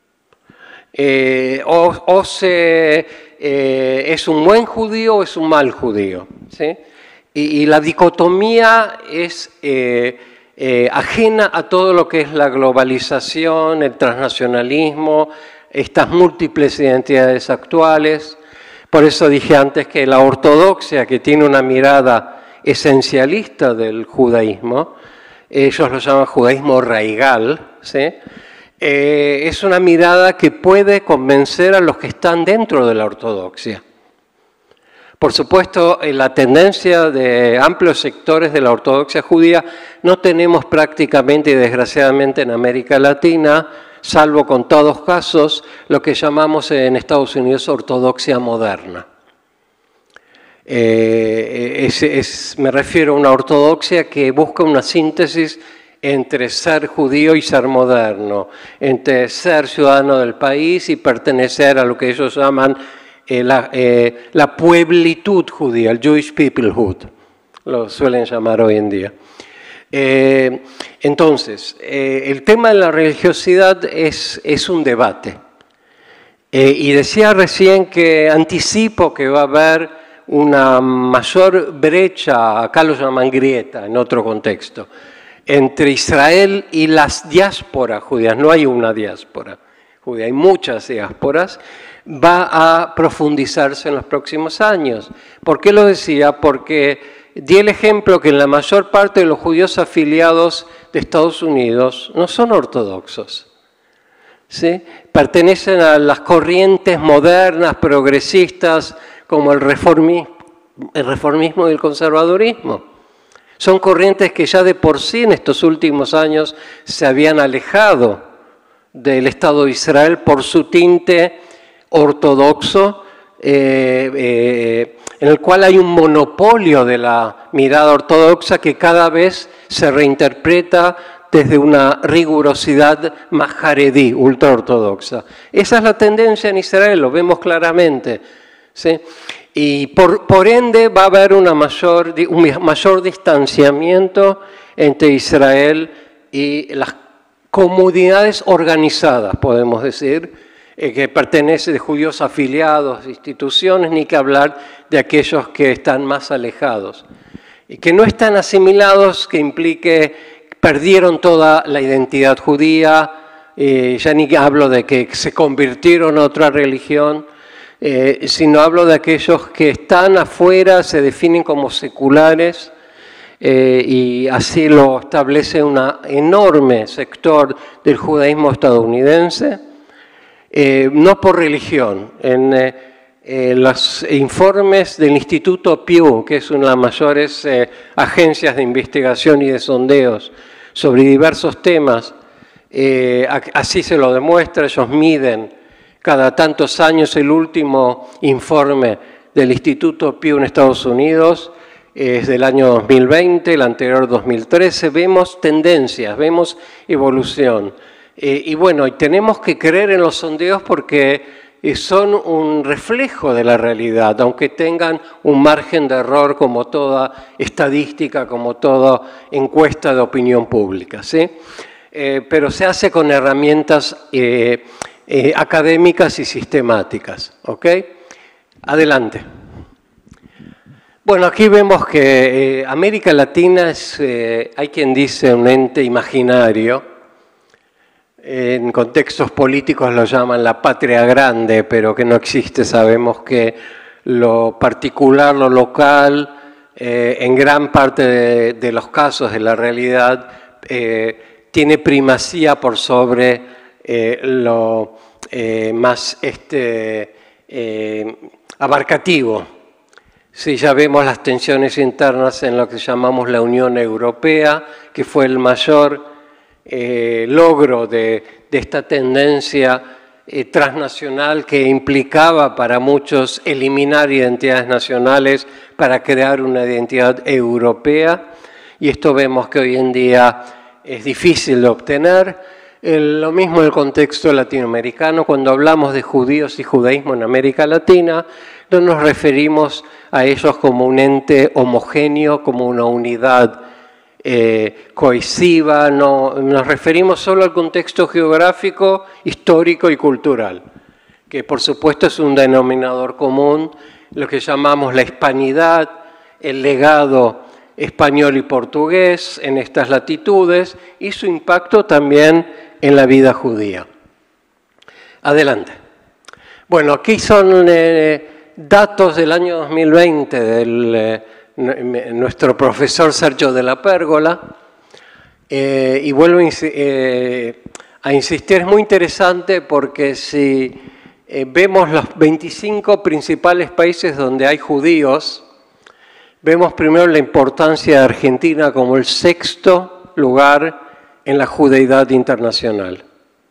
Eh, o, o se, eh, es un buen judío o es un mal judío. ¿Sí? Y, y la dicotomía es eh, eh, ajena a todo lo que es la globalización, el transnacionalismo, estas múltiples identidades actuales. Por eso dije antes que la ortodoxia, que tiene una mirada esencialista del judaísmo, ellos lo llaman judaísmo raigal, ¿sí? Eh, es una mirada que puede convencer a los que están dentro de la ortodoxia. Por supuesto, en la tendencia de amplios sectores de la ortodoxia judía no tenemos prácticamente y desgraciadamente en América Latina, salvo contados casos, lo que llamamos en Estados Unidos ortodoxia moderna. Eh, es, es, me refiero a una ortodoxia que busca una síntesis entre ser judío y ser moderno, entre ser ciudadano del país y pertenecer a lo que ellos llaman eh, la, eh, la pueblitud judía, el Jewish peoplehood, lo suelen llamar hoy en día. Eh, entonces, eh, el tema de la religiosidad es, es un debate. Eh, y decía recién que anticipo que va a haber una mayor brecha, acá lo llaman grieta en otro contexto, entre Israel y las diásporas judías. No hay una diáspora judía, hay muchas diásporas. Va a profundizarse en los próximos años. ¿Por qué lo decía? Porque di el ejemplo que en la mayor parte de los judíos afiliados de Estados Unidos no son ortodoxos, ¿sí? Pertenecen a las corrientes modernas, progresistas, como el reformismo, el reformismo y el conservadurismo. Son corrientes que ya de por sí en estos últimos años se habían alejado del Estado de Israel por su tinte ortodoxo, eh, eh, en el cual hay un monopolio de la mirada ortodoxa que cada vez se reinterpreta desde una rigurosidad más jaredí, ultraortodoxa. Esa es la tendencia en Israel, lo vemos claramente, ¿sí? Y por, por ende va a haber una mayor, un mayor distanciamiento entre Israel y las comunidades organizadas, podemos decir, eh, que pertenecen de judíos afiliados, instituciones, ni que hablar de aquellos que están más alejados. Y que no están asimilados, que implique perdieron toda la identidad judía, eh, ya ni hablo de que se convirtieron a otra religión, Eh, sino hablo de aquellos que están afuera, se definen como seculares, eh, y así lo establece un enorme sector del judaísmo estadounidense, eh, no por religión. En eh, eh, los informes del Instituto Pew, que es una de las mayores eh, agencias de investigación y de sondeos sobre diversos temas, eh, así se lo demuestra, ellos miden cada tantos años. El último informe del Instituto Pew en Estados Unidos es del año dos mil veinte, el anterior dos mil trece. Vemos tendencias, vemos evolución. Eh, y bueno, y tenemos que creer en los sondeos porque son un reflejo de la realidad, aunque tengan un margen de error como toda estadística, como toda encuesta de opinión pública, ¿sí? Eh, pero se hace con herramientas Eh, Eh, académicas y sistemáticas, ¿ok? Adelante. Bueno, aquí vemos que eh, América Latina es, eh, hay quien dice, un ente imaginario. En contextos políticos lo llaman la patria grande, pero que no existe. Sabemos que lo particular, lo local, eh, en gran parte de, de los casos de la realidad, eh, tiene primacía por sobre Eh, lo eh, más este, eh, abarcativo. Sí, ya vemos las tensiones internas en lo que llamamos la Unión Europea, que fue el mayor eh, logro de, de esta tendencia eh, transnacional que implicaba para muchos eliminar identidades nacionales para crear una identidad europea. y esto vemos que hoy en día es difícil de obtener. El, lo mismo en el contexto latinoamericano, cuando hablamos de judíos y judaísmo en América Latina, no nos referimos a ellos como un ente homogéneo, como una unidad eh, cohesiva, no, nos referimos solo al contexto geográfico, histórico y cultural, que por supuesto es un denominador común, lo que llamamos la hispanidad, el legado español y portugués en estas latitudes y su impacto también en la vida judía. Adelante. Bueno, aquí son eh, datos del año dos mil veinte del eh, nuestro profesor Sergio de la Pérgola, eh, y vuelvo eh, a insistir, es muy interesante porque si eh, vemos los veinticinco principales países donde hay judíos, vemos primero la importancia de Argentina como el sexto lugar en la judeidad internacional.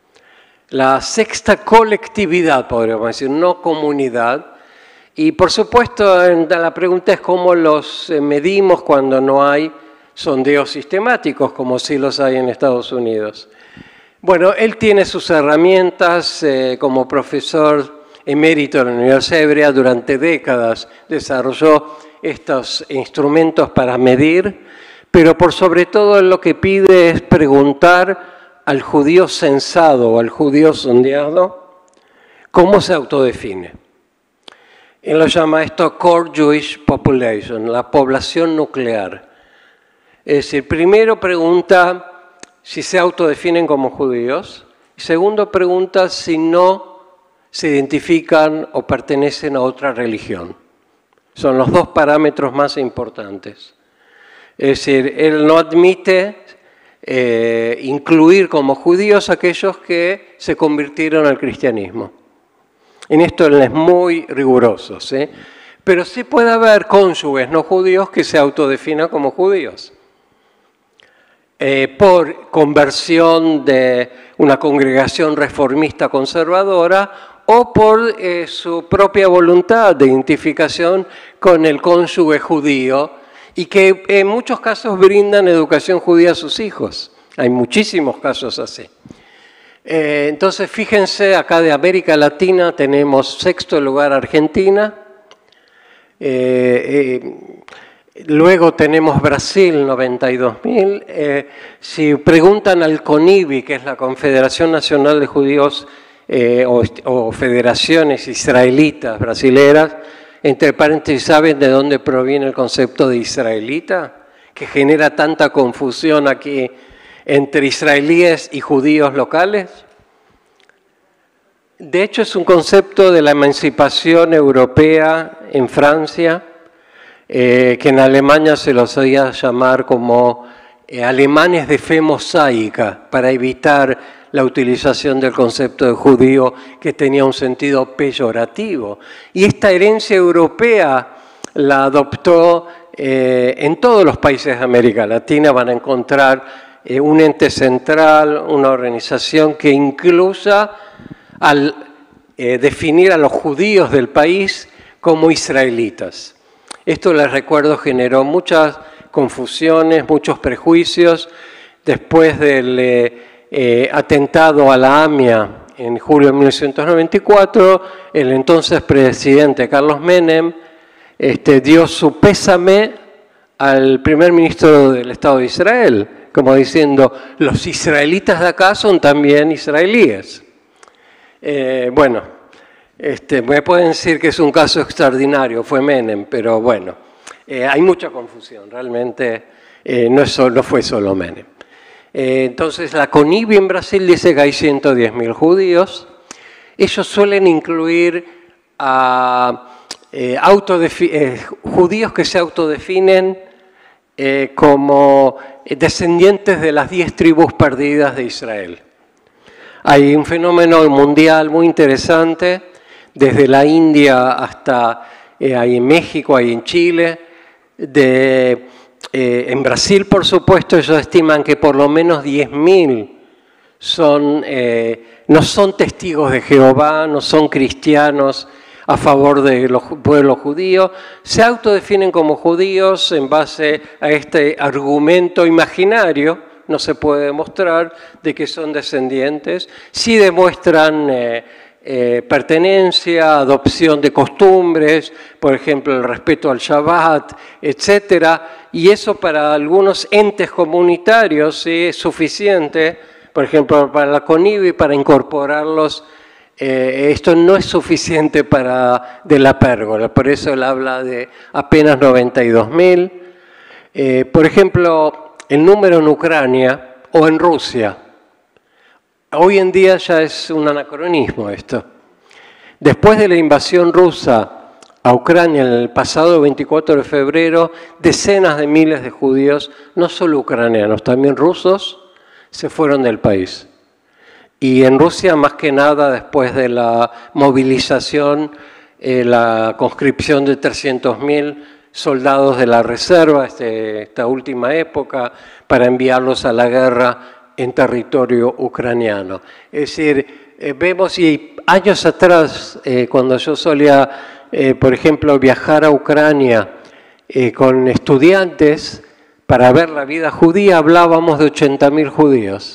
La sexta colectividad, podríamos decir, no comunidad. Y por supuesto, la pregunta es cómo los medimos cuando no hay sondeos sistemáticos, como sí los hay en Estados Unidos. Bueno, él tiene sus herramientas eh, como profesor emérito de la Universidad Hebrea, durante décadas desarrolló estos instrumentos para medir, pero por sobre todo lo que pide es preguntar al judío censado o al judío sondeado cómo se autodefine. Él lo llama esto Core Jewish Population, la población nuclear. Es decir, primero pregunta si se autodefinen como judíos, y segundo pregunta si no se identifican o pertenecen a otra religión. Son los dos parámetros más importantes. Es decir, él no admite eh, incluir como judíos aquellos que se convirtieron al cristianismo. En esto él es muy riguroso, ¿sí? Pero sí puede haber cónyuges no judíos que se autodefinan como judíos. Eh, por conversión de una congregación reformista conservadora o por eh, su propia voluntad de identificación con el cónyuge judío, y que en muchos casos brindan educación judía a sus hijos. Hay muchísimos casos así. Eh, entonces, fíjense, acá de América Latina tenemos sexto lugar Argentina, eh, eh, luego tenemos Brasil, noventa y dos mil. Eh, si preguntan al CONIBI, que es la Confederación Nacional de Judíos eh, o, o Federaciones Israelitas Brasileras, entre paréntesis, ¿saben de dónde proviene el concepto de israelita? Que genera tanta confusión aquí entre israelíes y judíos locales. De hecho, es un concepto de la emancipación europea en Francia, eh, que en Alemania se los oía llamar como eh, alemanes de fe mosaica, para evitar la utilización del concepto de judío, que tenía un sentido peyorativo. Y esta herencia europea la adoptó eh, en todos los países de América Latina. Van a encontrar eh, un ente central, una organización que incluya al eh, definir a los judíos del país como israelitas. Esto, les recuerdo, generó muchas confusiones, muchos prejuicios. Después del eh, Eh, atentado a la AMIA en julio de mil novecientos noventa y cuatro, el entonces presidente Carlos Menem este, dio su pésame al primer ministro del Estado de Israel, como diciendo, los israelitas de acá son también israelíes. Eh, bueno, este, me pueden decir que es un caso extraordinario, fue Menem, pero bueno, eh, hay mucha confusión, realmente eh, no, es solo, no fue solo Menem. Eh, entonces, la CONIBI en Brasil dice que hay ciento diez mil judíos. Ellos suelen incluir a eh, eh, judíos que se autodefinen eh, como descendientes de las diez tribus perdidas de Israel. Hay un fenómeno mundial muy interesante, desde la India hasta eh, hay en México, hay en Chile, de... Eh, en Brasil, por supuesto, ellos estiman que por lo menos diez mil son, eh, no son testigos de Jehová, no son cristianos a favor del pueblo judío, se autodefinen como judíos en base a este argumento imaginario, no se puede demostrar de que son descendientes, sí demuestran eh, eh, pertenencia, adopción de costumbres, por ejemplo, el respeto al Shabbat, etcétera, y eso para algunos entes comunitarios ¿sí? es suficiente, por ejemplo, para la CONIVI, para incorporarlos. Eh, esto no es suficiente para de la pérgola, por eso él habla de apenas noventa y dos mil. Eh, por ejemplo, el número en Ucrania o en Rusia. Hoy en día ya es un anacronismo esto. Después de la invasión rusa a Ucrania el pasado veinticuatro de febrero, decenas de miles de judíos, no solo ucranianos, también rusos, se fueron del país. Y en Rusia, más que nada, después de la movilización, eh, la conscripción de trescientos mil soldados de la reserva, este, esta última época, para enviarlos a la guerra en territorio ucraniano. Es decir, eh, vemos, y años atrás, eh, cuando yo solía, eh, por ejemplo, viajar a Ucrania eh, con estudiantes para ver la vida judía, hablábamos de ochenta mil judíos.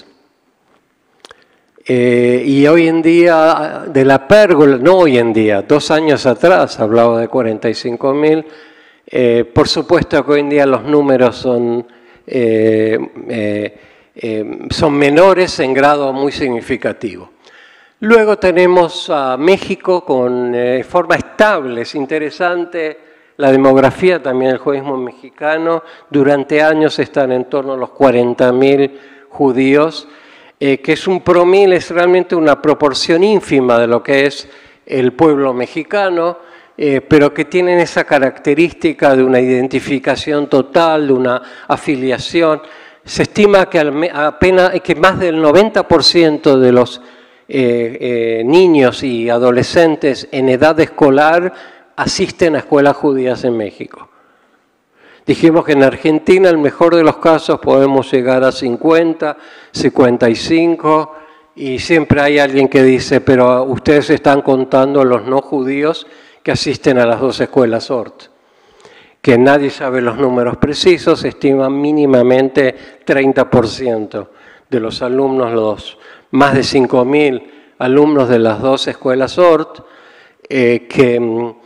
Eh, y hoy en día, de la pérgola, no hoy en día, dos años atrás hablaba de cuarenta y cinco mil. Eh, por supuesto que hoy en día los números son, eh, eh, eh, son menores en grado muy significativo. Luego tenemos a México con eh, forma estable, es interesante la demografía también del judaísmo mexicano. Durante años están en torno a los cuarenta mil judíos. Eh, que es un promil, es realmente una proporción ínfima de lo que es el pueblo mexicano, eh, pero que tienen esa característica de una identificación total, de una afiliación. Se estima que, al, apenas, que más del noventa por ciento de los eh, eh, niños y adolescentes en edad escolar asisten a escuelas judías en México. Dijimos que en Argentina, en el mejor de los casos, podemos llegar a cincuenta, cincuenta y cinco, y siempre hay alguien que dice, pero ustedes están contando a los no judíos que asisten a las dos escuelas O R T. Que nadie sabe los números precisos, se estiman mínimamente treinta por ciento de los alumnos, los más de cinco mil alumnos de las dos escuelas O R T, eh, que...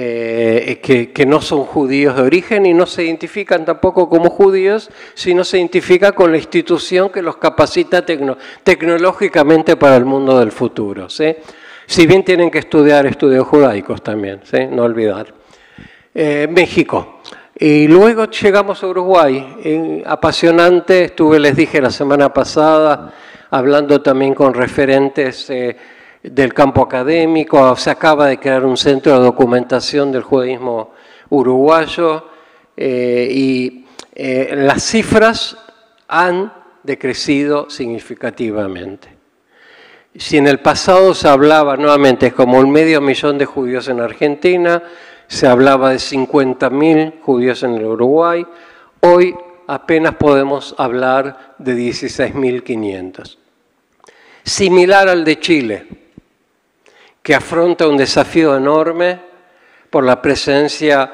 Eh, que, que no son judíos de origen y no se identifican tampoco como judíos, sino se identifica con la institución que los capacita tecno, tecnológicamente para el mundo del futuro, ¿sí? Si bien tienen que estudiar estudios judaicos también, ¿sí? No olvidar. Eh, México. Y luego llegamos a Uruguay. Eh, apasionante, estuve, les dije la semana pasada, hablando también con referentes eh, del campo académico. Se acaba de crear un centro de documentación del judaísmo uruguayo eh, y eh, las cifras han decrecido significativamente. Si en el pasado se hablaba nuevamente como un medio millón de judíos en Argentina, se hablaba de cincuenta mil judíos en el Uruguay, hoy apenas podemos hablar de dieciséis mil quinientos. Similar al de Chile, que afronta un desafío enorme por la presencia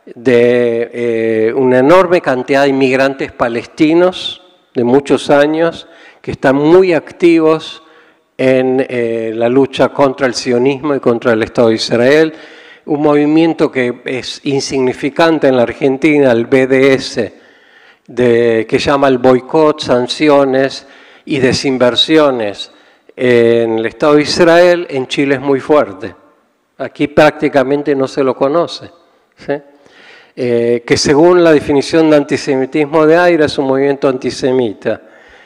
de eh, una enorme cantidad de inmigrantes palestinos de muchos años que están muy activos en eh, la lucha contra el sionismo y contra el Estado de Israel, un movimiento que es insignificante en la Argentina, el B D S, de, que llama el boicot, sanciones y desinversiones en el Estado de Israel. En Chile es muy fuerte. Aquí prácticamente no se lo conoce, ¿sí? Eh, que según la definición de antisemitismo de Aira es un movimiento antisemita.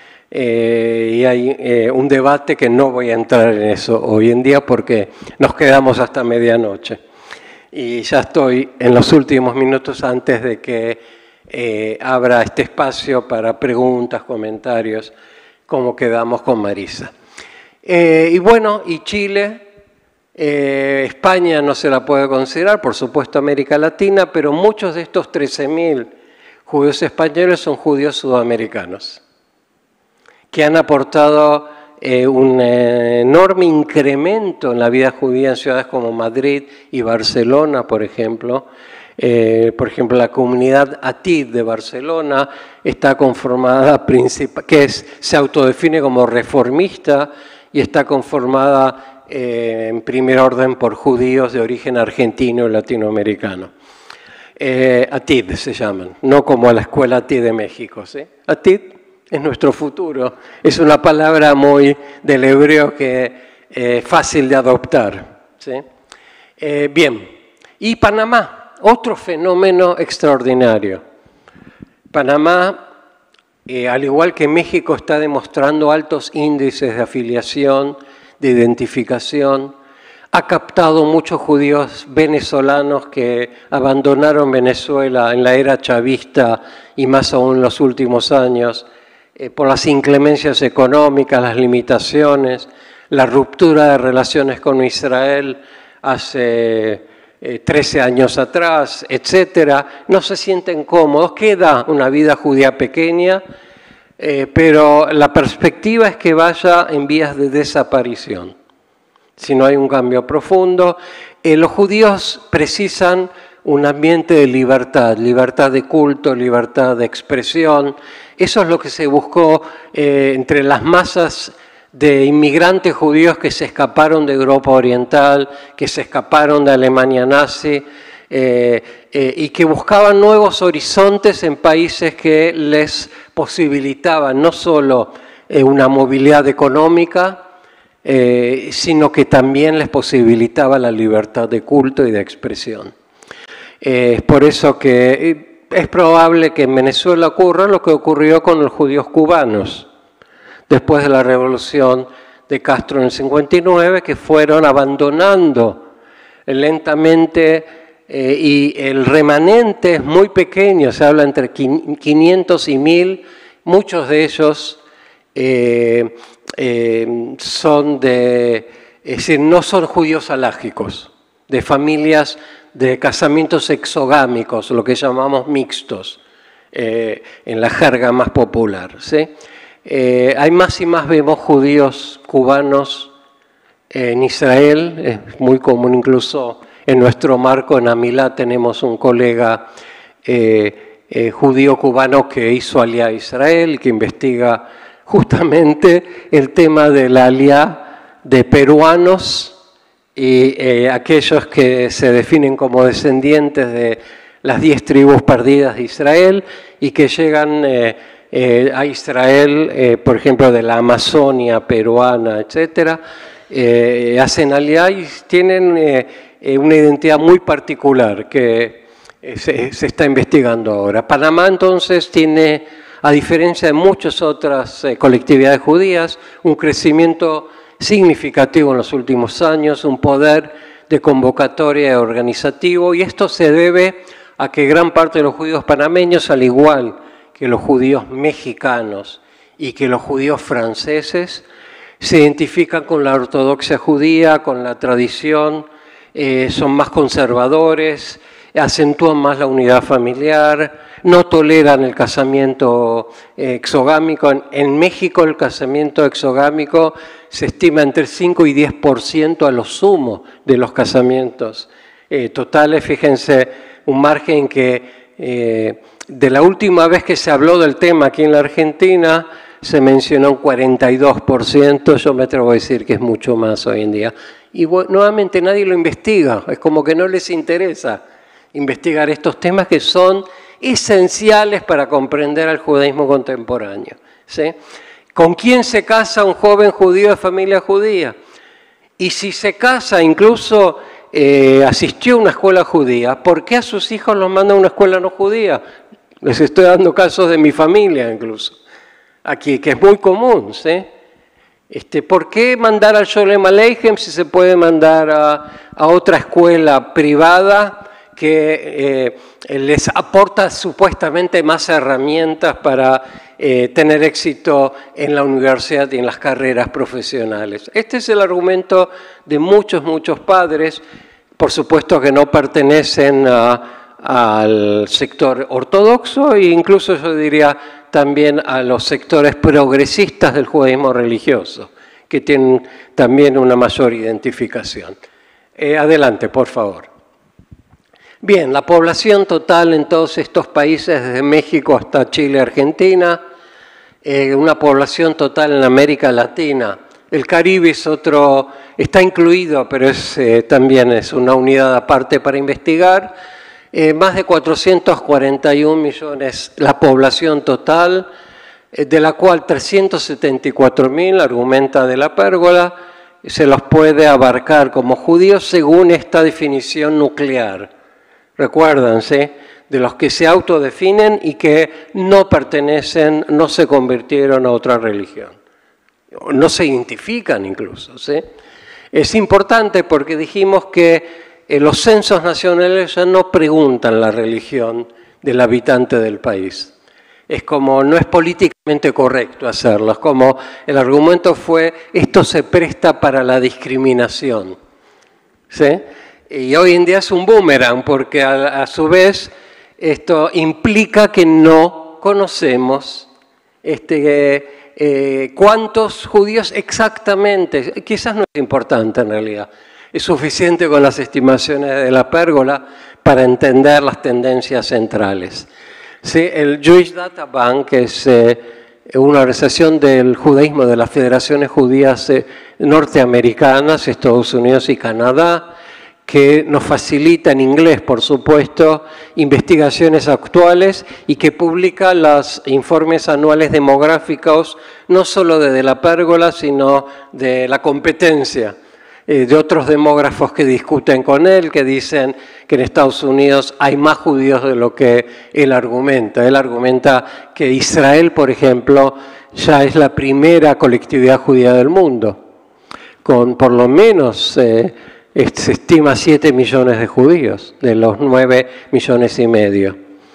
Eh, y hay eh, un debate que no voy a entrar en eso hoy en día porque nos quedamos hasta medianoche. Y ya estoy en los últimos minutos antes de que eh, abra este espacio para preguntas, comentarios, como quedamos con Marisa. Eh, y bueno, y Chile, eh, España no se la puede considerar, por supuesto América Latina, pero muchos de estos trece mil judíos españoles son judíos sudamericanos, que han aportado eh, un eh, enorme incremento en la vida judía en ciudades como Madrid y Barcelona, por ejemplo. Eh, por ejemplo, la comunidad Atid de Barcelona está conformada, que es, se autodefine como reformista y está conformada eh, en primer orden por judíos de origen argentino y latinoamericano. Eh, Atid se llaman, no como la escuela Atid de México, ¿sí? Atid es nuestro futuro, es una palabra muy del hebreo que es eh, fácil de adoptar, ¿sí? Eh, bien, y Panamá. Otro fenómeno extraordinario. Panamá, eh, al igual que México, está demostrando altos índices de afiliación, de identificación. Ha captado muchos judíos venezolanos que abandonaron Venezuela en la era chavista y más aún en los últimos años, eh, por las inclemencias económicas, las limitaciones, la ruptura de relaciones con Israel hace Eh, trece años atrás, etcétera, no se sienten cómodos, queda una vida judía pequeña, eh, pero la perspectiva es que vaya en vías de desaparición. Si no hay un cambio profundo, eh, los judíos precisan un ambiente de libertad, libertad de culto, libertad de expresión. Eso es lo que se buscó eh, entre las masas de inmigrantes judíos que se escaparon de Europa Oriental, que se escaparon de Alemania nazi eh, eh, y que buscaban nuevos horizontes en países que les posibilitaban no solo eh, una movilidad económica, eh, sino que también les posibilitaba la libertad de culto y de expresión. Eh, es por eso que es probable que en Venezuela ocurra lo que ocurrió con los judíos cubanos después de la revolución de Castro en el cincuenta y nueve, que fueron abandonando lentamente eh, y el remanente es muy pequeño, se habla entre quinientos y mil, muchos de ellos eh, eh, son de, es decir, no son judíos halágicos, de familias de casamientos exogámicos, lo que llamamos mixtos, eh, en la jerga más popular, ¿sí? Eh, hay más y más vemos judíos cubanos en Israel, es muy común incluso en nuestro marco en Amilá tenemos un colega eh, eh, judío cubano que hizo aliá a Israel, que investiga justamente el tema de la aliá de peruanos y eh, aquellos que se definen como descendientes de las diez tribus perdidas de Israel y que llegan eh, Eh, a Israel, eh, por ejemplo, de la Amazonia peruana, etcétera, eh, hacen aliá y tienen eh, eh, una identidad muy particular que eh, se, se está investigando ahora. Panamá, entonces, tiene, a diferencia de muchas otras eh, colectividades judías, un crecimiento significativo en los últimos años, un poder de convocatoria organizativo, y esto se debe a que gran parte de los judíos panameños, al igual que los judíos mexicanos y que los judíos franceses, se identifican con la ortodoxia judía, con la tradición, eh, son más conservadores, acentúan más la unidad familiar, no toleran el casamiento eh, exogámico. En, en México el casamiento exogámico se estima entre cinco y diez por ciento a lo sumo de los casamientos eh, totales. Fíjense, un margen que eh, de la última vez que se habló del tema aquí en la Argentina, se mencionó un cuarenta y dos por ciento, yo me atrevo a decir que es mucho más hoy en día. Y bueno, nuevamente nadie lo investiga, es como que no les interesa investigar estos temas que son esenciales para comprender al judaísmo contemporáneo, ¿sí? ¿Con quién se casa un joven judío de familia judía? Y si se casa, incluso eh, asistió a una escuela judía, ¿por qué a sus hijos los manda a una escuela no judía? Les estoy dando casos de mi familia incluso, aquí, que es muy común, ¿sí? Este, ¿Por qué mandar al Sholem Aleichem si se puede mandar a, a otra escuela privada que eh, les aporta supuestamente más herramientas para eh, tener éxito en la universidad y en las carreras profesionales? Este es el argumento de muchos, muchos padres, por supuesto que no pertenecen a al sector ortodoxo e incluso yo diría también a los sectores progresistas del judaísmo religioso, que tienen también una mayor identificación. Eh, adelante, por favor. Bien, la población total en todos estos países, desde México hasta Chile, Argentina, eh, una población total en América Latina. El Caribe es otro, está incluido, pero es, eh, también es una unidad aparte para investigar. Eh, más de cuatrocientos cuarenta y un millones la población total, eh, de la cual trescientos setenta y cuatro mil, argumenta De la Pérgola, se los puede abarcar como judíos según esta definición nuclear. Recuérdense, de los que se autodefinen y que no pertenecen, no se convirtieron a otra religión. No se identifican incluso, ¿sí? Es importante porque dijimos que eh, los censos nacionales ya no preguntan la religión del habitante del país. Es como, no es políticamente correcto hacerlo, es como el argumento fue, esto se presta para la discriminación, ¿sí? Y hoy en día es un boomerang porque a, a su vez esto implica que no conocemos este, eh, cuántos judíos exactamente, quizás no es importante en realidad, es suficiente con las estimaciones de la Pérgola para entender las tendencias centrales. Sí, el Jewish Data Bank, que es eh, una organización del judaísmo de las federaciones judías eh, norteamericanas, Estados Unidos y Canadá, que nos facilita en inglés, por supuesto, investigaciones actuales y que publica los informes anuales demográficos, no solo de De la Pérgola, sino de la competencia, eh, de otros demógrafos que discuten con él, que dicen que en Estados Unidos hay más judíos de lo que él argumenta. Él argumenta que Israel, por ejemplo, ya es la primera colectividad judía del mundo, con por lo menos... Eh, se estima siete millones de judíos, de los nueve millones y medio.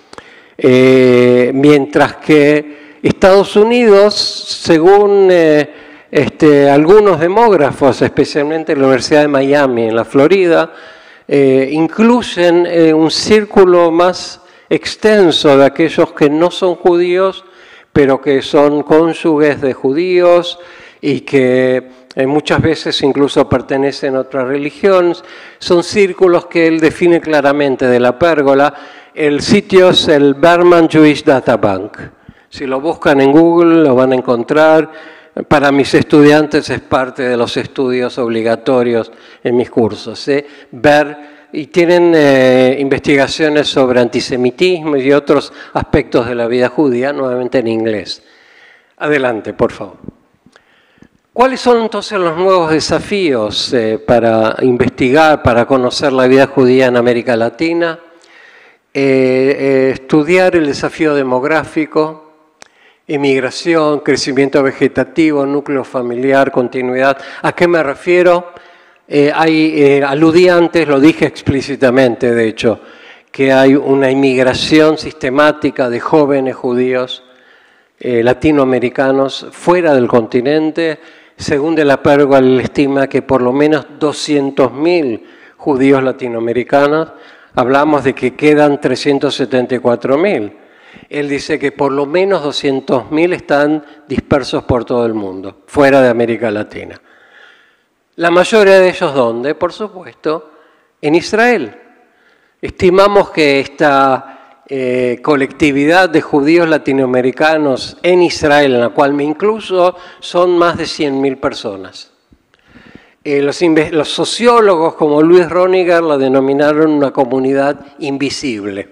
Eh, mientras que Estados Unidos, según eh, este, algunos demógrafos, especialmente la Universidad de Miami, en la Florida, eh, incluyen eh, un círculo más extenso de aquellos que no son judíos, pero que son cónyuges de judíos y que Eh, muchas veces incluso pertenecen a otra religión. Son círculos que él define claramente De la Pérgola. El sitio es el Berman Jewish Data Bank. Si lo buscan en Google lo van a encontrar. Para mis estudiantes es parte de los estudios obligatorios en mis cursos. ¿eh? Ver, y tienen eh, investigaciones sobre antisemitismo y otros aspectos de la vida judía, nuevamente en inglés. Adelante, por favor. ¿Cuáles son entonces los nuevos desafíos eh, para investigar, para conocer la vida judía en América Latina? Eh, eh, estudiar el desafío demográfico, emigración, crecimiento vegetativo, núcleo familiar, continuidad. ¿A qué me refiero? Eh, hay, eh, aludí antes, lo dije explícitamente de hecho, que hay una inmigración sistemática de jóvenes judíos eh, latinoamericanos fuera del continente. Según De la Pérgola, él estima que por lo menos doscientos mil judíos latinoamericanos, hablamos de que quedan trescientos setenta y cuatro mil. Él dice que por lo menos doscientos mil están dispersos por todo el mundo, fuera de América Latina. La mayoría de ellos, ¿dónde? Por supuesto, en Israel. Estimamos que esta Eh, colectividad de judíos latinoamericanos en Israel, en la cual me incluyo, son más de cien mil personas. Eh, los, los sociólogos como Luis Roniger la denominaron una comunidad invisible,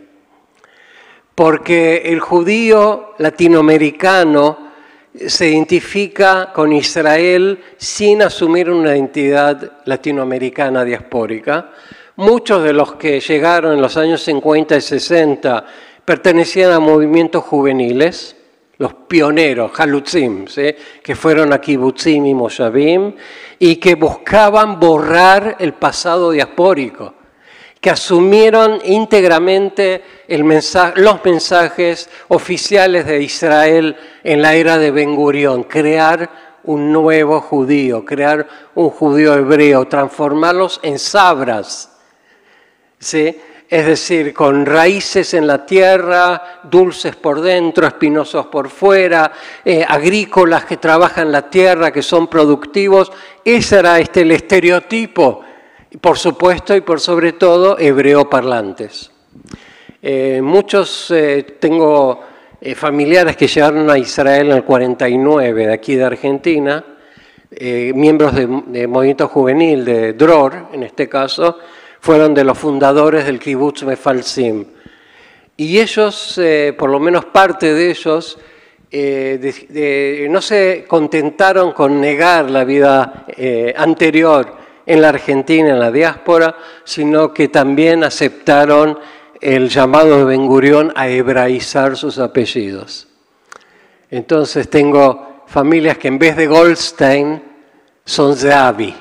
porque el judío latinoamericano se identifica con Israel sin asumir una identidad latinoamericana diaspórica. Muchos de los que llegaron en los años cincuenta y sesenta pertenecían a movimientos juveniles, los pioneros, Halutzim, ¿sí? que fueron a Kibbutzim y Moshavim, y que buscaban borrar el pasado diaspórico, que asumieron íntegramente el mensaje, los mensajes oficiales de Israel en la era de Ben Gurión, crear un nuevo judío, crear un judío hebreo, transformarlos en sabras. ¿Sí? es decir, con raíces en la tierra, dulces por dentro, espinosos por fuera, eh, agrícolas que trabajan la tierra, que son productivos. Ese era este, el estereotipo, por supuesto y por sobre todo, hebreo parlantes. Eh, muchos, eh, tengo eh, familiares que llegaron a Israel en el cuarenta y nueve, de aquí de Argentina, eh, miembros del de movimiento juvenil, de Dror, en este caso, fueron de los fundadores del Kibbutz Mefalsim. Y ellos, eh, por lo menos parte de ellos, eh, de, de, no se contentaron con negar la vida eh, anterior en la Argentina, en la diáspora, sino que también aceptaron el llamado de Ben Gurión a hebraizar sus apellidos. Entonces tengo familias que en vez de Goldstein son Zehavi.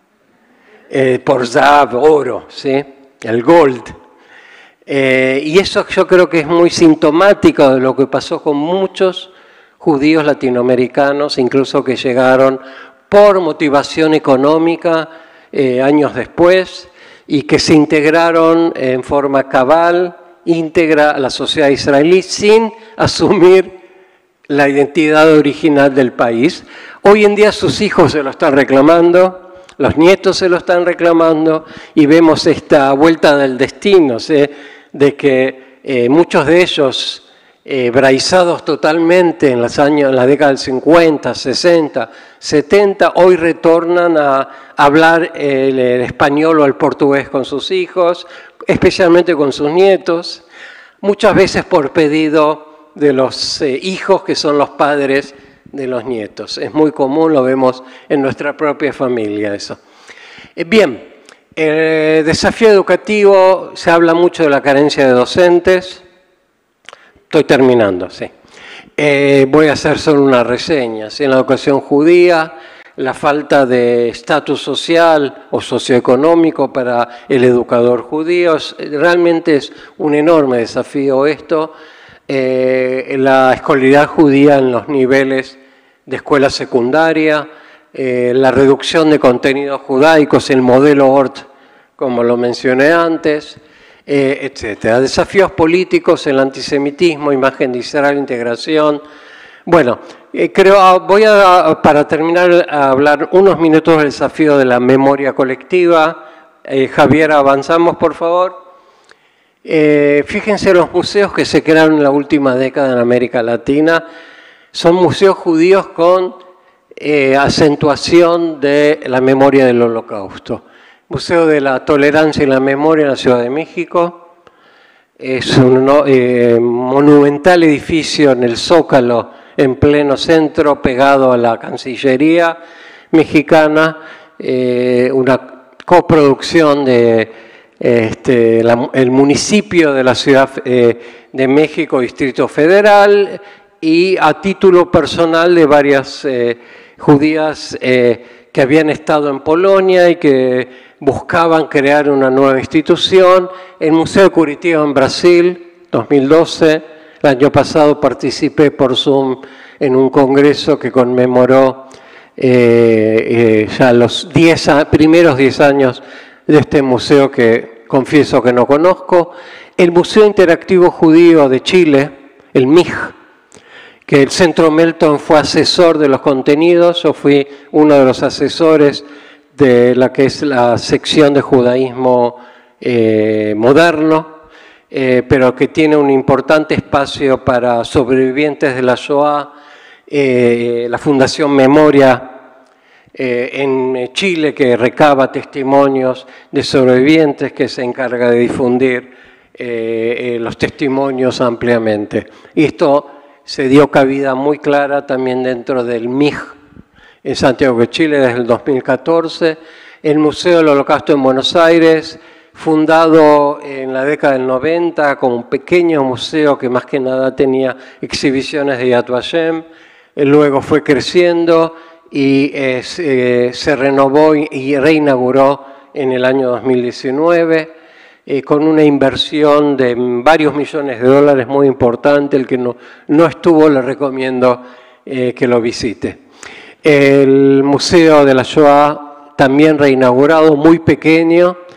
Eh, por Zahav, oro, ¿sí? El gold. Eh, y eso yo creo que es muy sintomático de lo que pasó con muchos judíos latinoamericanos, incluso que llegaron por motivación económica eh, años después y que se integraron en forma cabal, íntegra a la sociedad israelí sin asumir la identidad original del país. Hoy en día sus hijos se lo están reclamando, los nietos se lo están reclamando y vemos esta vuelta del destino, ¿sí? De que eh, muchos de ellos, eh, hebraizados totalmente en, los años, en la década del cincuenta, sesenta, setenta, hoy retornan a hablar el, el español o el portugués con sus hijos, especialmente con sus nietos, muchas veces por pedido de los eh, hijos que son los padres de los nietos. Es muy común, lo vemos en nuestra propia familia eso. Bien, el desafío educativo, se habla mucho de la carencia de docentes. Estoy terminando, sí. Eh, voy a hacer solo una reseña. ¿Sí? En la educación judía, la falta de estatus social o socioeconómico para el educador judío, realmente es un enorme desafío esto. Eh, la escolaridad judía en los niveles de escuela secundaria, eh, la reducción de contenidos judaicos, el modelo Ort, como lo mencioné antes, eh, etcétera. Desafíos políticos, el antisemitismo, imagen de Israel, integración. Bueno, eh, creo, voy a, para terminar, a hablar unos minutos del desafío de la memoria colectiva. Eh, Javier, avanzamos, por favor. Eh, fíjense los museos que se crearon en la última década en América Latina. Son museos judíos con eh, acentuación de la memoria del Holocausto. Museo de la Tolerancia y la Memoria en la Ciudad de México. Es un eh, monumental edificio en el Zócalo, en pleno centro, pegado a la Cancillería mexicana. Eh, una coproducción de este, la, el municipio de la Ciudad eh, de México, Distrito Federal, y a título personal de varias eh, judías eh, que habían estado en Polonia y que buscaban crear una nueva institución. El Museo de Curitiba en Brasil, dos mil doce. El año pasado participé por Zoom en un congreso que conmemoró eh, eh, ya los diez, primeros diez años de este museo que confieso que no conozco. El Museo Interactivo Judío de Chile, el M I J, que el Centro Melton fue asesor de los contenidos. Yo fui uno de los asesores de la que es la sección de judaísmo eh, moderno, eh, pero que tiene un importante espacio para sobrevivientes de la Shoah, eh, la Fundación Memoria eh, en Chile, que recaba testimonios de sobrevivientes, que se encarga de difundir eh, eh, los testimonios ampliamente. Y esto se dio cabida muy clara también dentro del M I J en Santiago de Chile desde el dos mil catorce. El Museo del Holocausto en Buenos Aires, fundado en la década del noventa como un pequeño museo que más que nada tenía exhibiciones de Yad Vashem. Luego fue creciendo y eh, se, se renovó y reinauguró en el año dos mil diecinueve. Eh, con una inversión de varios millones de dólares muy importante. El que no, no estuvo, le recomiendo eh, que lo visite. El Museo de la Shoah, también reinaugurado, muy pequeño,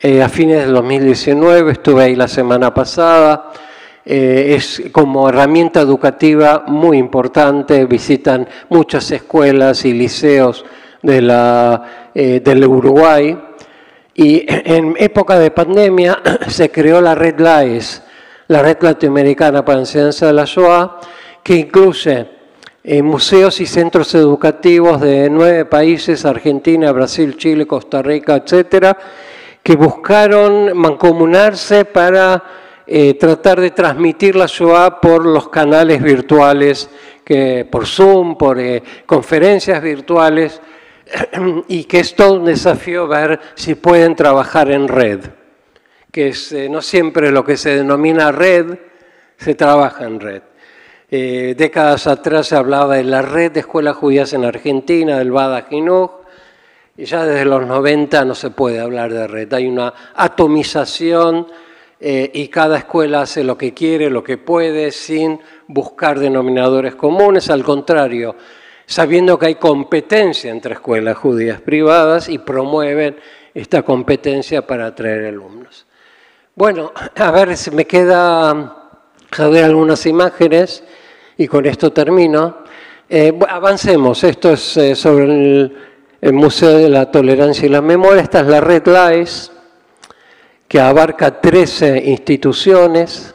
eh, a fines del dos mil diecinueve, estuve ahí la semana pasada. Eh, es como herramienta educativa muy importante, visitan muchas escuelas y liceos de la, eh, del Uruguay, y en época de pandemia se creó la red LAES, la Red Latinoamericana para la Enseñanza de la Shoah, que incluye eh, museos y centros educativos de nueve países, Argentina, Brasil, Chile, Costa Rica, etcétera, que buscaron mancomunarse para Eh, tratar de transmitir la Shoah por los canales virtuales, que, por Zoom, por eh, conferencias virtuales, y que es todo un desafío ver si pueden trabajar en red, que es eh, no siempre lo que se denomina red, se trabaja en red. Eh, décadas atrás se hablaba de la red de escuelas judías en Argentina, del Bada Jinuj, y ya desde los noventa no se puede hablar de red, hay una atomización. Eh, y cada escuela hace lo que quiere, lo que puede, sin buscar denominadores comunes. Al contrario, sabiendo que hay competencia entre escuelas judías privadas y promueven esta competencia para atraer alumnos. Bueno, a ver si me queda a ver algunas imágenes y con esto termino. Eh, avancemos, esto es eh, sobre el, el Museo de la Tolerancia y la Memoria. Esta es la red LAES, que abarca trece instituciones,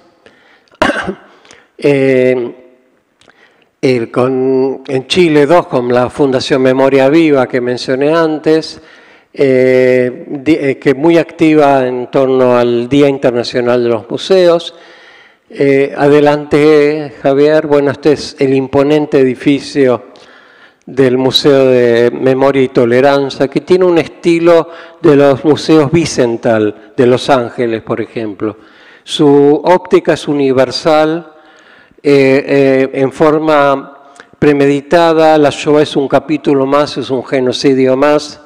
eh, el, con, en Chile dos, con la Fundación Memoria Viva que mencioné antes, eh, de, que es muy activa en torno al Día Internacional de los Museos. Eh, adelante, Javier. Bueno, este es el imponente edificio del Museo de Memoria y Tolerancia, que tiene un estilo de los museos Wiesenthal de Los Ángeles, por ejemplo. Su óptica es universal, eh, eh, en forma premeditada. La Shoah es un capítulo más, es un genocidio más,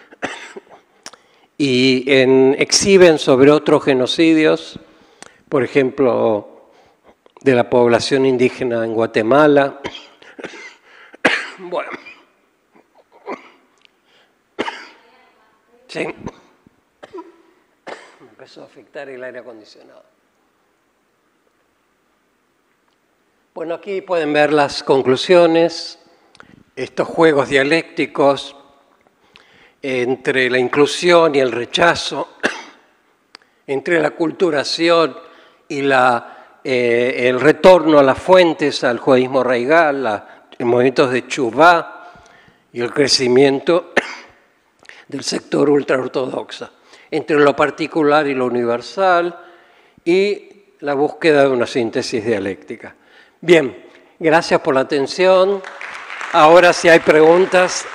y en, exhiben sobre otros genocidios, por ejemplo, de la población indígena en Guatemala. Bueno, sí, me empezó a afectar el aire acondicionado. Bueno, aquí pueden ver las conclusiones, estos juegos dialécticos entre la inclusión y el rechazo, entre la aculturación y la, eh, el retorno a las fuentes, al judaísmo arraigal, la movimientos de Teshuvá y el crecimiento del sector ultraortodoxa, entre lo particular y lo universal, y la búsqueda de una síntesis dialéctica. Bien, gracias por la atención. Ahora si hay preguntas.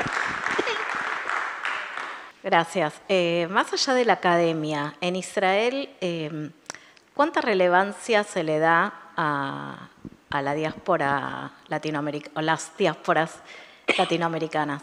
Gracias. Eh, más allá de la academia, en Israel, eh, ¿cuánta relevancia se le da a a la diáspora latinoamericana, o las diásporas latinoamericanas?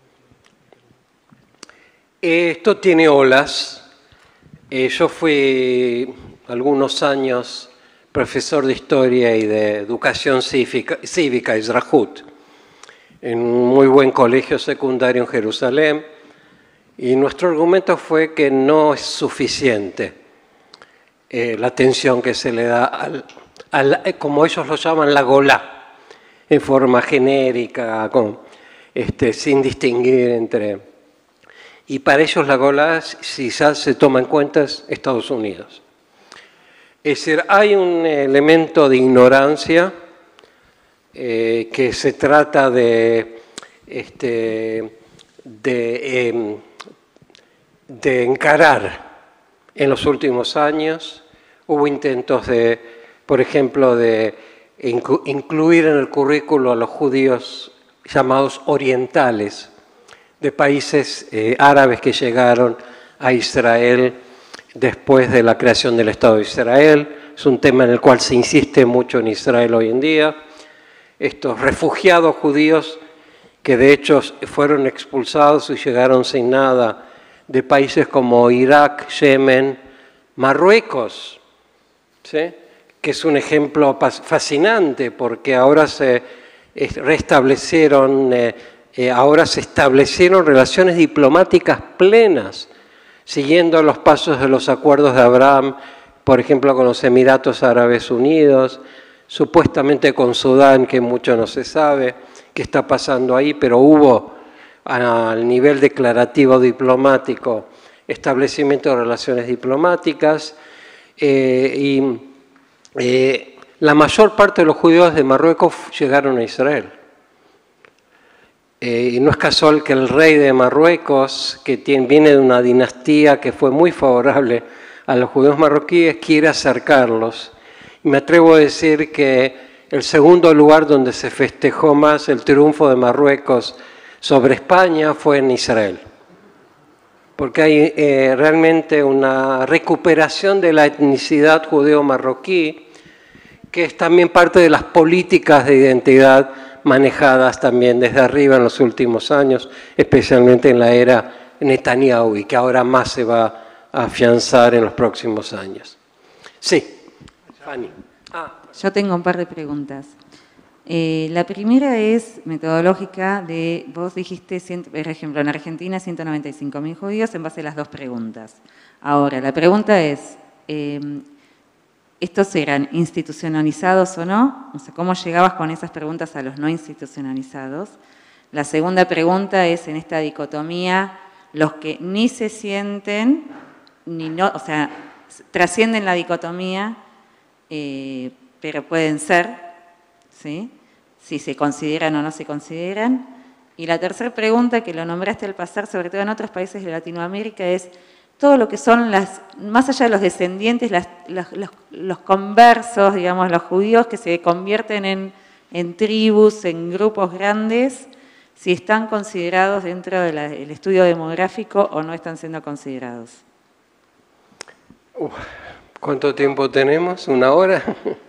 Esto tiene olas. Eh, yo fui algunos años profesor de Historia y de Educación Cívica, cívica Izrahut, en un muy buen colegio secundario en Jerusalén, y nuestro argumento fue que no es suficiente eh, la atención que se le da al Al, como ellos lo llaman, la Golá, en forma genérica, con, este, sin distinguir entre... Y para ellos la Golá, si ya se toma en cuenta, es Estados Unidos. Es decir, hay un elemento de ignorancia eh, que se trata de, este, de, eh, de encarar en los últimos años. Hubo intentos de... por ejemplo, de incluir en el currículo a los judíos llamados orientales, de países eh, árabes que llegaron a Israel después de la creación del Estado de Israel. Es un tema en el cual se insiste mucho en Israel hoy en día. Estos refugiados judíos que de hecho fueron expulsados y llegaron sin nada de países como Irak, Yemen, Marruecos, ¿sí?, que es un ejemplo fascinante porque ahora se restablecieron, eh, eh, ahora se establecieron relaciones diplomáticas plenas. siguiendo los pasos de los acuerdos de Abraham, por ejemplo, con los Emiratos Árabes Unidos, supuestamente con Sudán, que mucho no se sabe qué está pasando ahí, pero hubo al nivel declarativo diplomático establecimiento de relaciones diplomáticas, eh, y eh, la mayor parte de los judíos de Marruecos llegaron a Israel. Eh, y no es casual que el rey de Marruecos, que tiene, viene de una dinastía que fue muy favorable a los judíos marroquíes, quiera acercarlos. Y me atrevo a decir que el segundo lugar donde se festejó más el triunfo de Marruecos sobre España fue en Israel. Porque hay eh, realmente una recuperación de la etnicidad judeo-marroquí, que es también parte de las políticas de identidad manejadas también desde arriba en los últimos años, especialmente en la era Netanyahu, y que ahora más se va a afianzar en los próximos años. Sí, Fanny. Ah. Yo tengo un par de preguntas. Eh, la primera es metodológica de, vos dijiste, por ejemplo, en Argentina ciento noventa y cinco mil judíos en base a las dos preguntas. Ahora, la pregunta es, eh, ¿estos eran institucionalizados o no? O sea, ¿cómo llegabas con esas preguntas a los no institucionalizados? La segunda pregunta es, en esta dicotomía, los que ni se sienten, ni no, o sea, trascienden la dicotomía, eh, pero pueden ser, ¿sí? Si se consideran o no se consideran. Y la tercera pregunta, que lo nombraste al pasar, sobre todo en otros países de Latinoamérica, es todo lo que son las, más allá de los descendientes, las, los, los, los conversos, digamos, los judíos que se convierten en, en tribus, en grupos grandes, si están considerados dentro del de estudio demográfico o no están siendo considerados. Uf, ¿cuánto tiempo tenemos? ¿Una hora?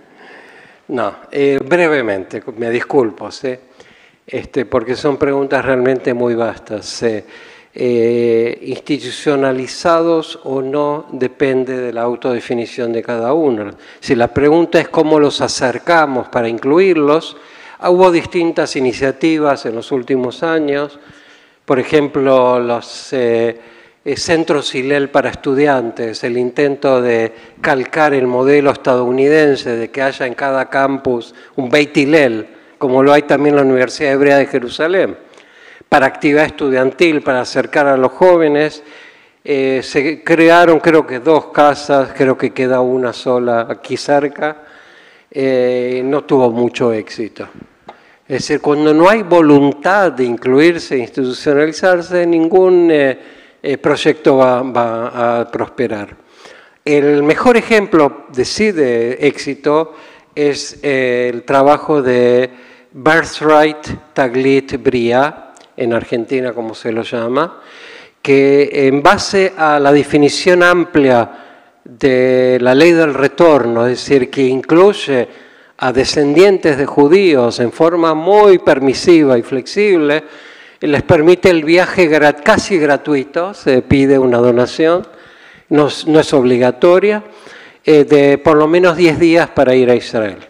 No, eh, brevemente, me disculpo, ¿sí? este, porque son preguntas realmente muy vastas. ¿Sí? Eh, institucionalizados o no depende de la autodefinición de cada uno. Si la pregunta es cómo los acercamos para incluirlos, hubo distintas iniciativas en los últimos años, por ejemplo, los eh, centros Hillel para estudiantes, el intento de calcar el modelo estadounidense de que haya en cada campus un Beit Hillel, como lo hay también en la Universidad Hebrea de Jerusalén, para actividad estudiantil, para acercar a los jóvenes. Eh, se crearon creo que dos casas, creo que queda una sola aquí cerca, eh, no tuvo mucho éxito. Es decir, cuando no hay voluntad de incluirse e institucionalizarse, ningún eh, eh, proyecto va, va a prosperar. El mejor ejemplo de sí de éxito es eh, el trabajo de Birthright Taglit Bria, en Argentina como se lo llama, que en base a la definición amplia de la ley del retorno, es decir, que incluye a descendientes de judíos en forma muy permisiva y flexible, les permite el viaje casi gratuito, se pide una donación, no, no es obligatoria, eh, de por lo menos diez días para ir a Israel.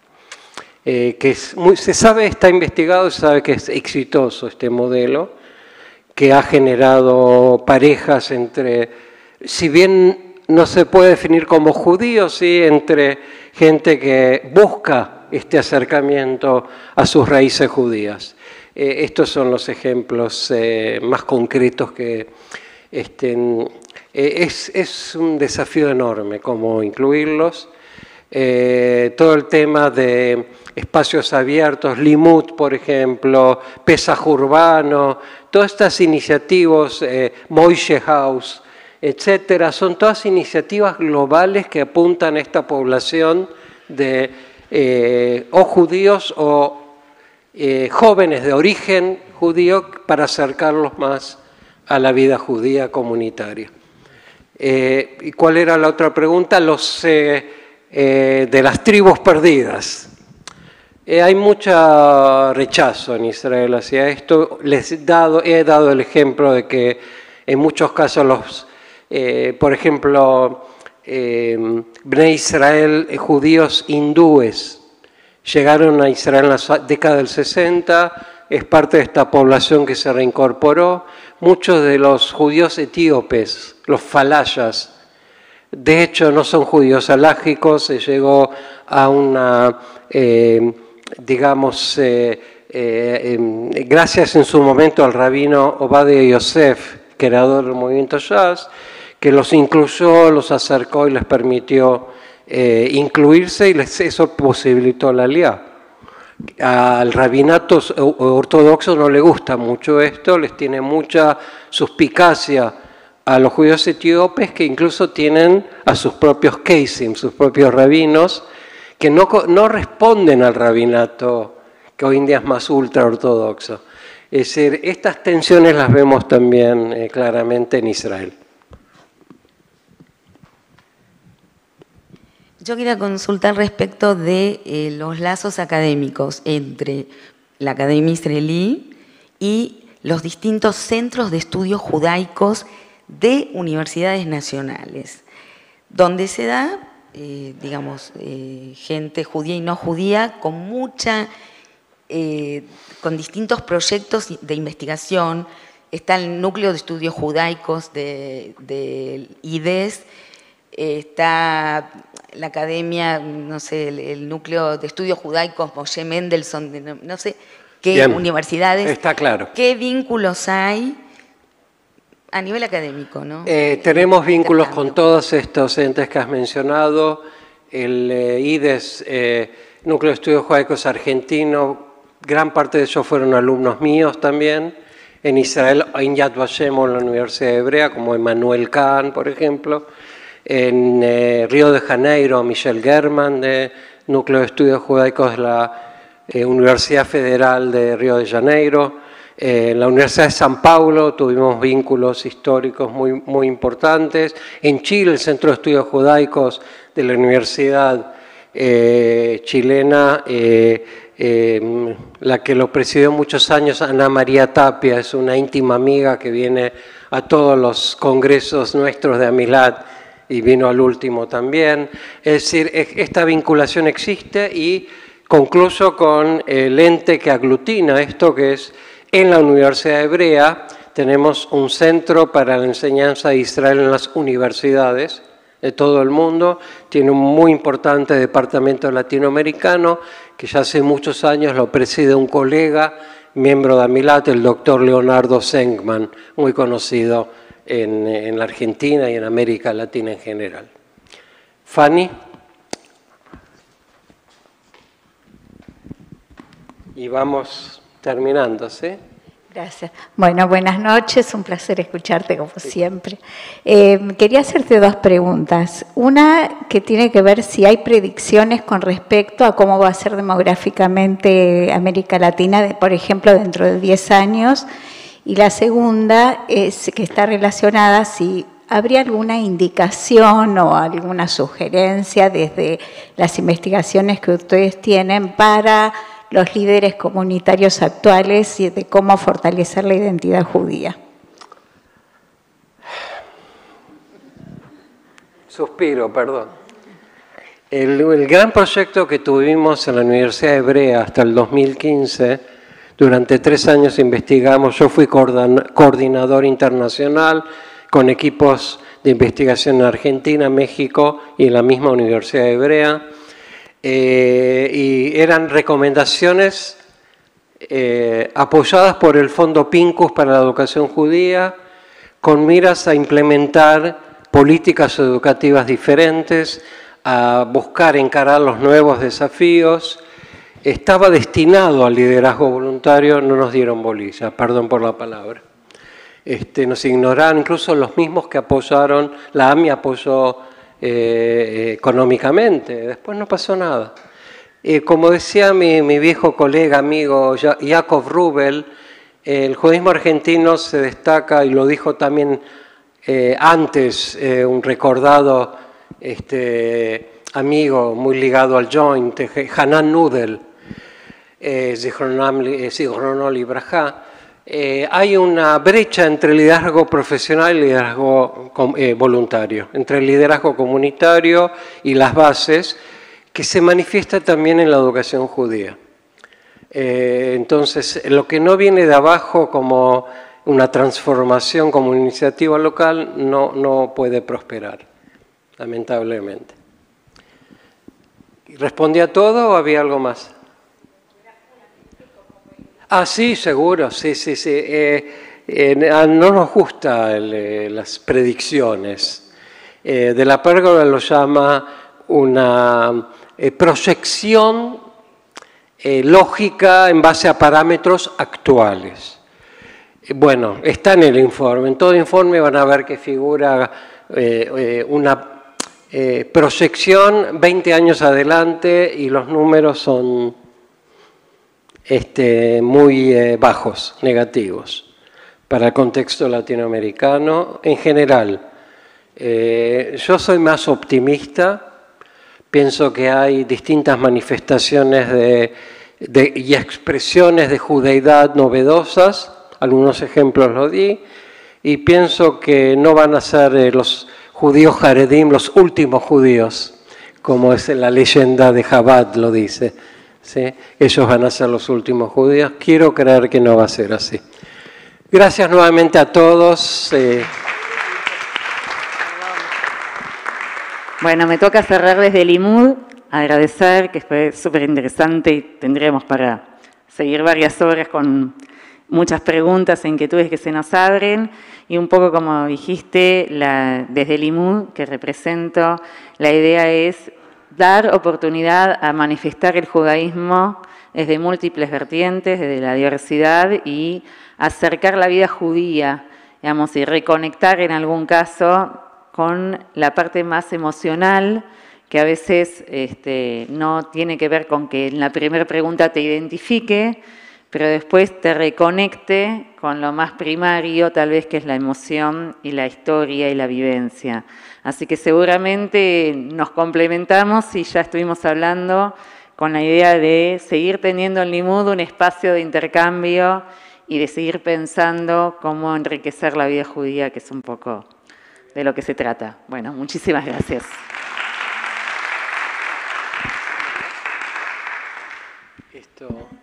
Eh, que es muy, se sabe, está investigado, se sabe que es exitoso este modelo, que ha generado parejas entre, si bien no se puede definir como judíos, sí, entre gente que busca este acercamiento a sus raíces judías. Eh, estos son los ejemplos eh, más concretos que este, eh, es, es un desafío enorme cómo incluirlos. Eh, todo el tema de espacios abiertos, Limud, por ejemplo, Pesaj Urbano, todas estas iniciativas, eh, Moishe House, etcétera, son todas iniciativas globales que apuntan a esta población de eh, o judíos o eh, jóvenes de origen judío para acercarlos más a la vida judía comunitaria. Eh, ¿Y cuál era la otra pregunta? Los eh, eh, de las tribus perdidas. Eh, hay mucho rechazo en Israel hacia esto. Les he dado, he dado el ejemplo de que en muchos casos los, eh, por ejemplo, eh, Bnei Israel, eh, judíos hindúes, llegaron a Israel en la década del sesenta, es parte de esta población que se reincorporó, muchos de los judíos etíopes, los falayas. De hecho, no son judíos halágicos, se llegó a una, eh, digamos, eh, eh, eh, gracias en su momento al rabino Obadia Yosef, creador del movimiento Shas, que los incluyó, los acercó y les permitió eh, incluirse, y les, eso posibilitó la aliyá. Al rabinato ortodoxo no le gusta mucho esto, les tiene mucha suspicacia a los judíos etíopes, que incluso tienen a sus propios keisim, sus propios rabinos, que no, no responden al rabinato, que hoy en día es más ultraortodoxo. Es decir, estas tensiones las vemos también eh, claramente en Israel. Yo quería consultar respecto de eh, los lazos académicos entre la Academia Israelí y los distintos centros de estudios judaicos de universidades nacionales, donde se da, eh, digamos, eh, gente judía y no judía con mucha, eh, con distintos proyectos de investigación. Está el núcleo de estudios judaicos de, de I D E S, eh, está la academia, no sé, el, el núcleo de estudios judaicos Moshe Mendelssohn, no, no sé qué Bien, universidades, está claro. ¿Qué vínculos hay a nivel académico, no? Eh, tenemos vínculos con todos estos entes que has mencionado. El eh, I D E S, eh, Núcleo de Estudios Judaicos Argentino, gran parte de ellos fueron alumnos míos también. En Israel, en Yad Vashem, en la Universidad Hebrea, como Emmanuel Kahn, por ejemplo. En eh, Río de Janeiro, Michel German, de Núcleo de Estudios Judaicos de la eh, Universidad Federal de Río de Janeiro. Eh, en la Universidad de San Paulo tuvimos vínculos históricos muy, muy importantes. En Chile, el Centro de Estudios Judaicos de la Universidad eh, chilena, eh, eh, la que lo presidió muchos años, Ana María Tapia, es una íntima amiga que viene a todos los congresos nuestros de Amilat y vino al último también. Es decir, esta vinculación existe, y concluyo con el ente que aglutina esto, que es en la Universidad Hebrea. Tenemos un centro para la enseñanza de Israel en las universidades de todo el mundo. Tiene un muy importante departamento latinoamericano que ya hace muchos años lo preside un colega, miembro de Amilat, el doctor Leonardo Senkman, muy conocido en, en la Argentina y en América Latina en general. Fanny. Y vamos terminando, ¿sí? Gracias. Bueno, buenas noches, un placer escucharte como siempre. Eh, quería hacerte dos preguntas. Una que tiene que ver si hay predicciones con respecto a cómo va a ser demográficamente América Latina, de, por ejemplo, dentro de diez años. Y la segunda es que está relacionada si habría alguna indicación o alguna sugerencia desde las investigaciones que ustedes tienen para los líderes comunitarios actuales y de cómo fortalecer la identidad judía. Suspiro, perdón. El, el gran proyecto que tuvimos en la Universidad Hebrea hasta el dos mil quince, durante tres años investigamos, yo fui coordinador internacional con equipos de investigación en Argentina, México y en la misma Universidad Hebrea. Eh, y eran recomendaciones eh, apoyadas por el Fondo Pincus para la Educación Judía, con miras a implementar políticas educativas diferentes, a buscar encarar los nuevos desafíos. Estaba destinado al liderazgo voluntario, no nos dieron bolilla, perdón por la palabra. Este, nos ignoraron, incluso los mismos que apoyaron, la A M I apoyó Eh, económicamente, después no pasó nada. Eh, como decía mi, mi viejo colega, amigo Jacob Rubel, eh, el judaísmo argentino se destaca, y lo dijo también eh, antes eh, un recordado este, amigo muy ligado al Joint, Hanan Nudel, eh, Zichrono Libraja. Eh, hay una brecha entre el liderazgo profesional y el liderazgo eh, voluntario, entre el liderazgo comunitario y las bases, que se manifiesta también en la educación judía. Eh, entonces, lo que no viene de abajo como una transformación como iniciativa local no, no puede prosperar, lamentablemente. ¿Respondí a todo o había algo más? Ah, sí, seguro, sí, sí, sí. Eh, eh, no nos gustan eh, las predicciones. Eh, de la Pérgola lo llama una eh, proyección eh, lógica en base a parámetros actuales. Eh, bueno, está en el informe. En todo informe van a ver que figura eh, eh, una eh, proyección veinte años adelante y los números son este, muy eh, bajos, negativos, para el contexto latinoamericano en general. Eh, yo soy más optimista, pienso que hay distintas manifestaciones de, de, y expresiones de judeidad novedosas, algunos ejemplos lo di, y pienso que no van a ser eh, los judíos Haredim los últimos judíos, como es la leyenda de Chabad lo dice, ¿sí? Ellos van a ser los últimos judíos, quiero creer que no va a ser así. Gracias nuevamente a todos. Eh, Bueno, me toca cerrar desde el Limud, agradecer, que fue súper interesante y tendremos para seguir varias horas con muchas preguntas e inquietudes que se nos abren. Y un poco como dijiste, la, desde el Limud, que represento, la idea es dar oportunidad a manifestar el judaísmo desde múltiples vertientes, desde la diversidad y acercar la vida judía, digamos, y reconectar en algún caso con la parte más emocional, que a veces este, no tiene que ver con que en la primera pregunta te identifique, pero después te reconecte con lo más primario, tal vez que es la emoción y la historia y la vivencia. Así que seguramente nos complementamos y ya estuvimos hablando con la idea de seguir teniendo en Limud un espacio de intercambio y de seguir pensando cómo enriquecer la vida judía, que es un poco de lo que se trata. Bueno, muchísimas gracias. Esto...